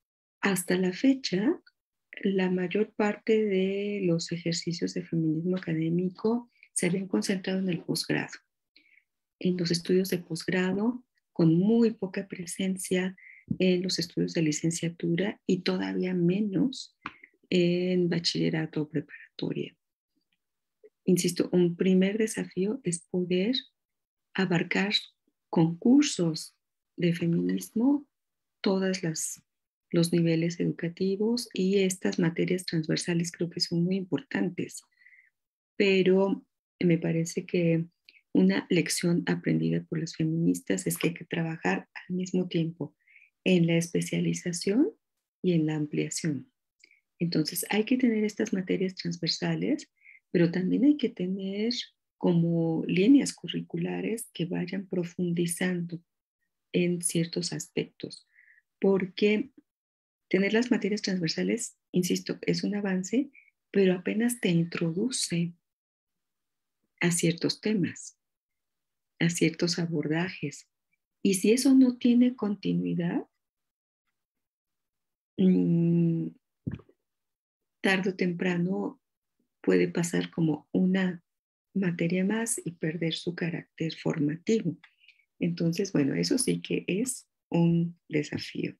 hasta la fecha, la mayor parte de los ejercicios de feminismo académico se habían concentrado en el posgrado, en los estudios de posgrado, con muy poca presencia en los estudios de licenciatura y todavía menos en bachillerato o preparatoria. Insisto, un primer desafío es poder abarcar con cursos de feminismo todas las los niveles educativos, y estas materias transversales creo que son muy importantes, pero me parece que una lección aprendida por las feministas es que hay que trabajar al mismo tiempo en la especialización y en la ampliación. Entonces hay que tener estas materias transversales, pero también hay que tener como líneas curriculares que vayan profundizando en ciertos aspectos, porque tener las materias transversales, insisto, es un avance, pero apenas te introduce a ciertos temas, a ciertos abordajes. Y si eso no tiene continuidad, mmm, tarde o temprano puede pasar como una materia más y perder su carácter formativo. Entonces, bueno, eso sí que es un desafío.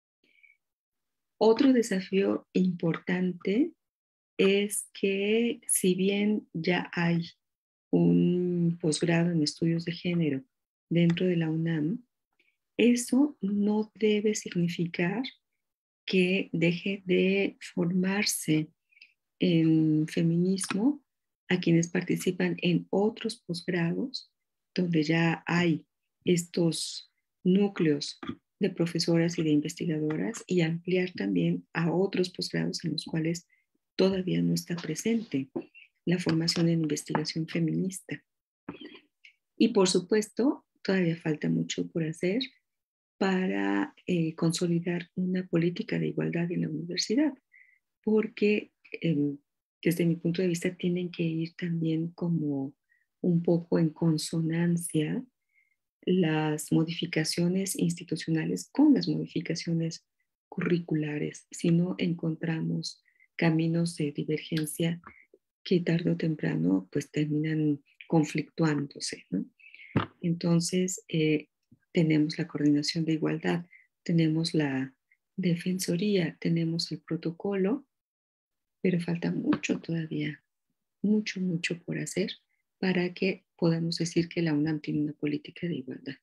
Otro desafío importante es que si bien ya hay un posgrado en estudios de género dentro de la UNAM, eso no debe significar que deje de formarse en feminismo a quienes participan en otros posgrados donde ya hay estos núcleos de profesoras y de investigadoras, y ampliar también a otros posgrados en los cuales todavía no está presente la formación en investigación feminista. Y por supuesto, todavía falta mucho por hacer para eh, consolidar una política de igualdad en la universidad, porque eh, desde mi punto de vista tienen que ir también como un poco en consonancia las modificaciones institucionales con las modificaciones curriculares. Si no encontramos caminos de divergencia que tarde o temprano pues terminan conflictuándose, ¿no? Entonces, eh, tenemos la coordinación de igualdad, tenemos la defensoría, tenemos el protocolo, pero falta mucho todavía, mucho, mucho por hacer para que podamos decir que la UNAM tiene una política de igualdad.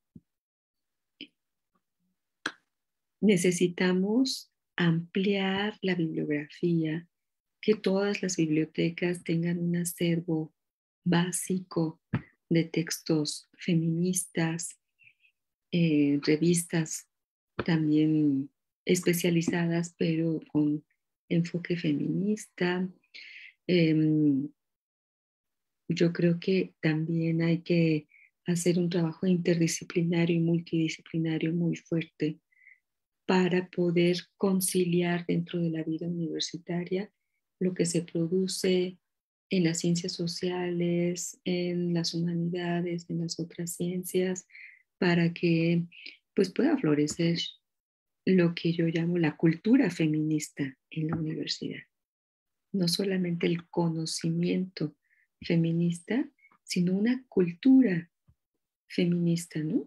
Necesitamos ampliar la bibliografía, que todas las bibliotecas tengan un acervo básico de textos feministas, eh, revistas también especializadas, pero con enfoque feminista. Eh, yo creo que también hay que hacer un trabajo interdisciplinario y multidisciplinario muy fuerte para poder conciliar dentro de la vida universitaria lo que se produce en las ciencias sociales, en las humanidades, en las otras ciencias, para que pues pueda florecer lo que yo llamo la cultura feminista en la universidad. No solamente el conocimiento feminista, sino una cultura feminista, ¿no?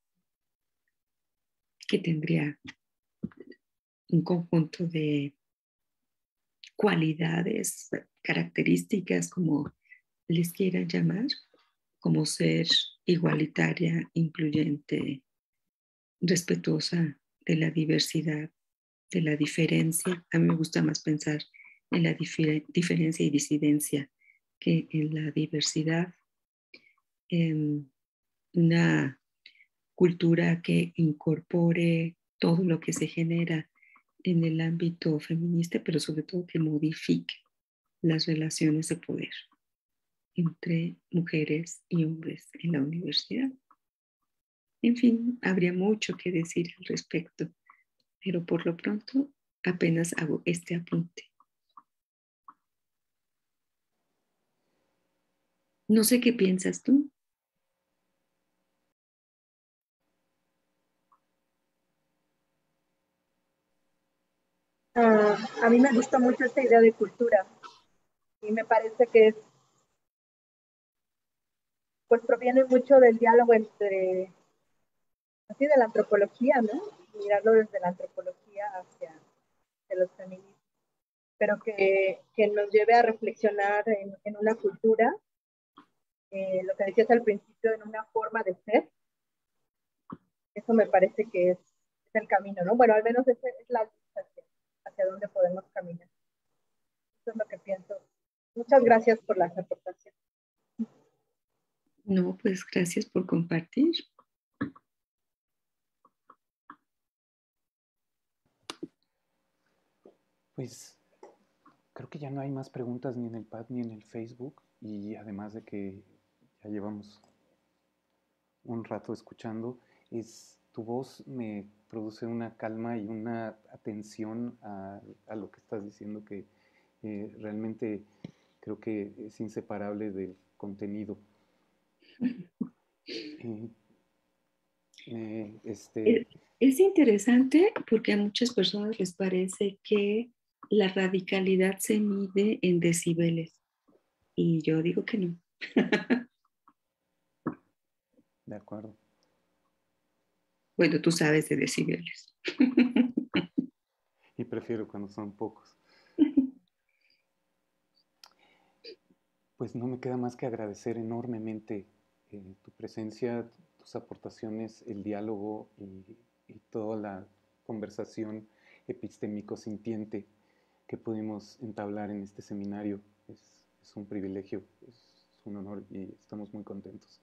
Que tendría un conjunto de cualidades, características, como les quieran llamar, como ser igualitaria, incluyente, respetuosa de la diversidad, de la diferencia. A mí me gusta más pensar en la difer- diferencia y disidencia que en la diversidad. En una cultura que incorpore todo lo que se genera en el ámbito feminista, pero sobre todo que modifique las relaciones de poder entre mujeres y hombres en la universidad. En fin, habría mucho que decir al respecto, pero por lo pronto apenas hago este apunte. No sé qué piensas tú. Uh, a mí me gustó mucho esta idea de cultura y me parece que es, pues proviene mucho del diálogo entre, así de la antropología, ¿no? Mirarlo desde la antropología hacia de los feminismos, pero que, que nos lleve a reflexionar en, en una cultura, eh, lo que decías al principio, en una forma de ser. Eso me parece que es, es el camino, ¿no? Bueno, al menos esa es la luz hacia, hacia dónde podemos caminar. Eso es lo que pienso. Muchas gracias por las aportaciones. No, pues gracias por compartir. Pues creo que ya no hay más preguntas ni en el pad ni en el Facebook, y además de que ya llevamos un rato escuchando, es, tu voz me produce una calma y una atención a, a lo que estás diciendo que eh, realmente creo que es inseparable del contenido. Eh, eh, este... Es, es interesante porque a muchas personas les parece que la radicalidad se mide en decibeles y yo digo que no. De acuerdo. Bueno, tú sabes de decibeles. Y prefiero cuando son pocos. Pues no me queda más que agradecer enormemente eh, tu presencia, tus aportaciones, el diálogo y, y toda la conversación epistémico-sintiente que pudimos entablar en este seminario. Es, es un privilegio, es un honor y estamos muy contentos.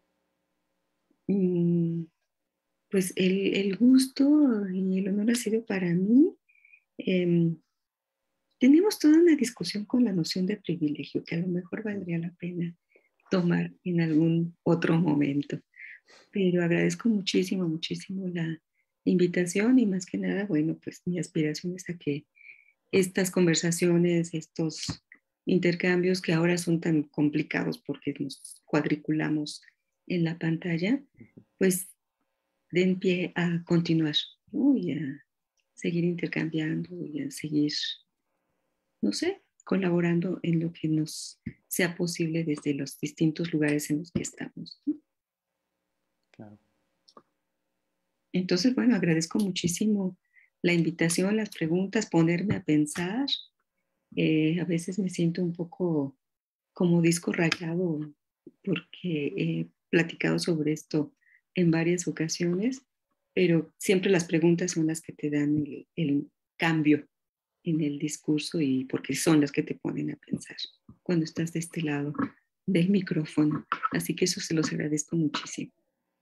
Mm, pues el, el gusto y el honor ha sido para mí. Eh, tenemos toda una discusión con la noción de privilegio que a lo mejor valdría la pena tomar en algún otro momento. Pero agradezco muchísimo, muchísimo la invitación y más que nada, bueno, pues mi aspiración es a que estas conversaciones, estos intercambios que ahora son tan complicados porque nos cuadriculamos en la pantalla, pues den pie a continuar, ¿no? Y a seguir intercambiando y a seguir, no sé, colaborando en lo que nos sea posible desde los distintos lugares en los que estamos, ¿no? Claro. Entonces, bueno, agradezco muchísimo la invitación, las preguntas, ponerme a pensar. Eh, a veces me siento un poco como disco rayado porque he platicado sobre esto en varias ocasiones, pero siempre las preguntas son las que te dan el, el cambio en el discurso y porque son las que te ponen a pensar cuando estás de este lado del micrófono. Así que eso se los agradezco muchísimo.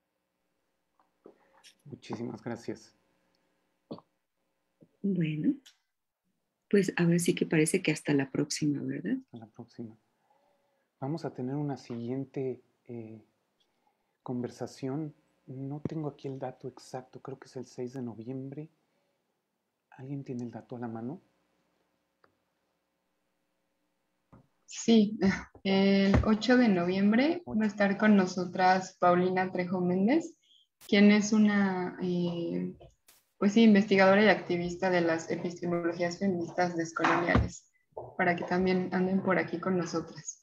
Muchísimas gracias. Bueno, pues ahora sí que parece que hasta la próxima, ¿verdad? Hasta la próxima. Vamos a tener una siguiente eh, conversación. No tengo aquí el dato exacto, creo que es el seis de noviembre. ¿Alguien tiene el dato a la mano? Sí, el ocho de noviembre va a estar con nosotras Paulina Trejo Méndez, quien es una eh, pues sí, investigadora y activista de las epistemologías feministas descoloniales, para que también anden por aquí con nosotras.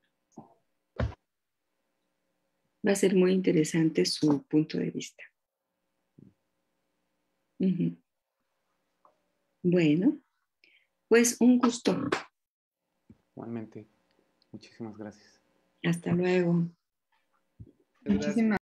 Va a ser muy interesante su punto de vista. Uh-huh. Bueno, pues un gusto. Igualmente, muchísimas gracias. Hasta luego. Muchísimas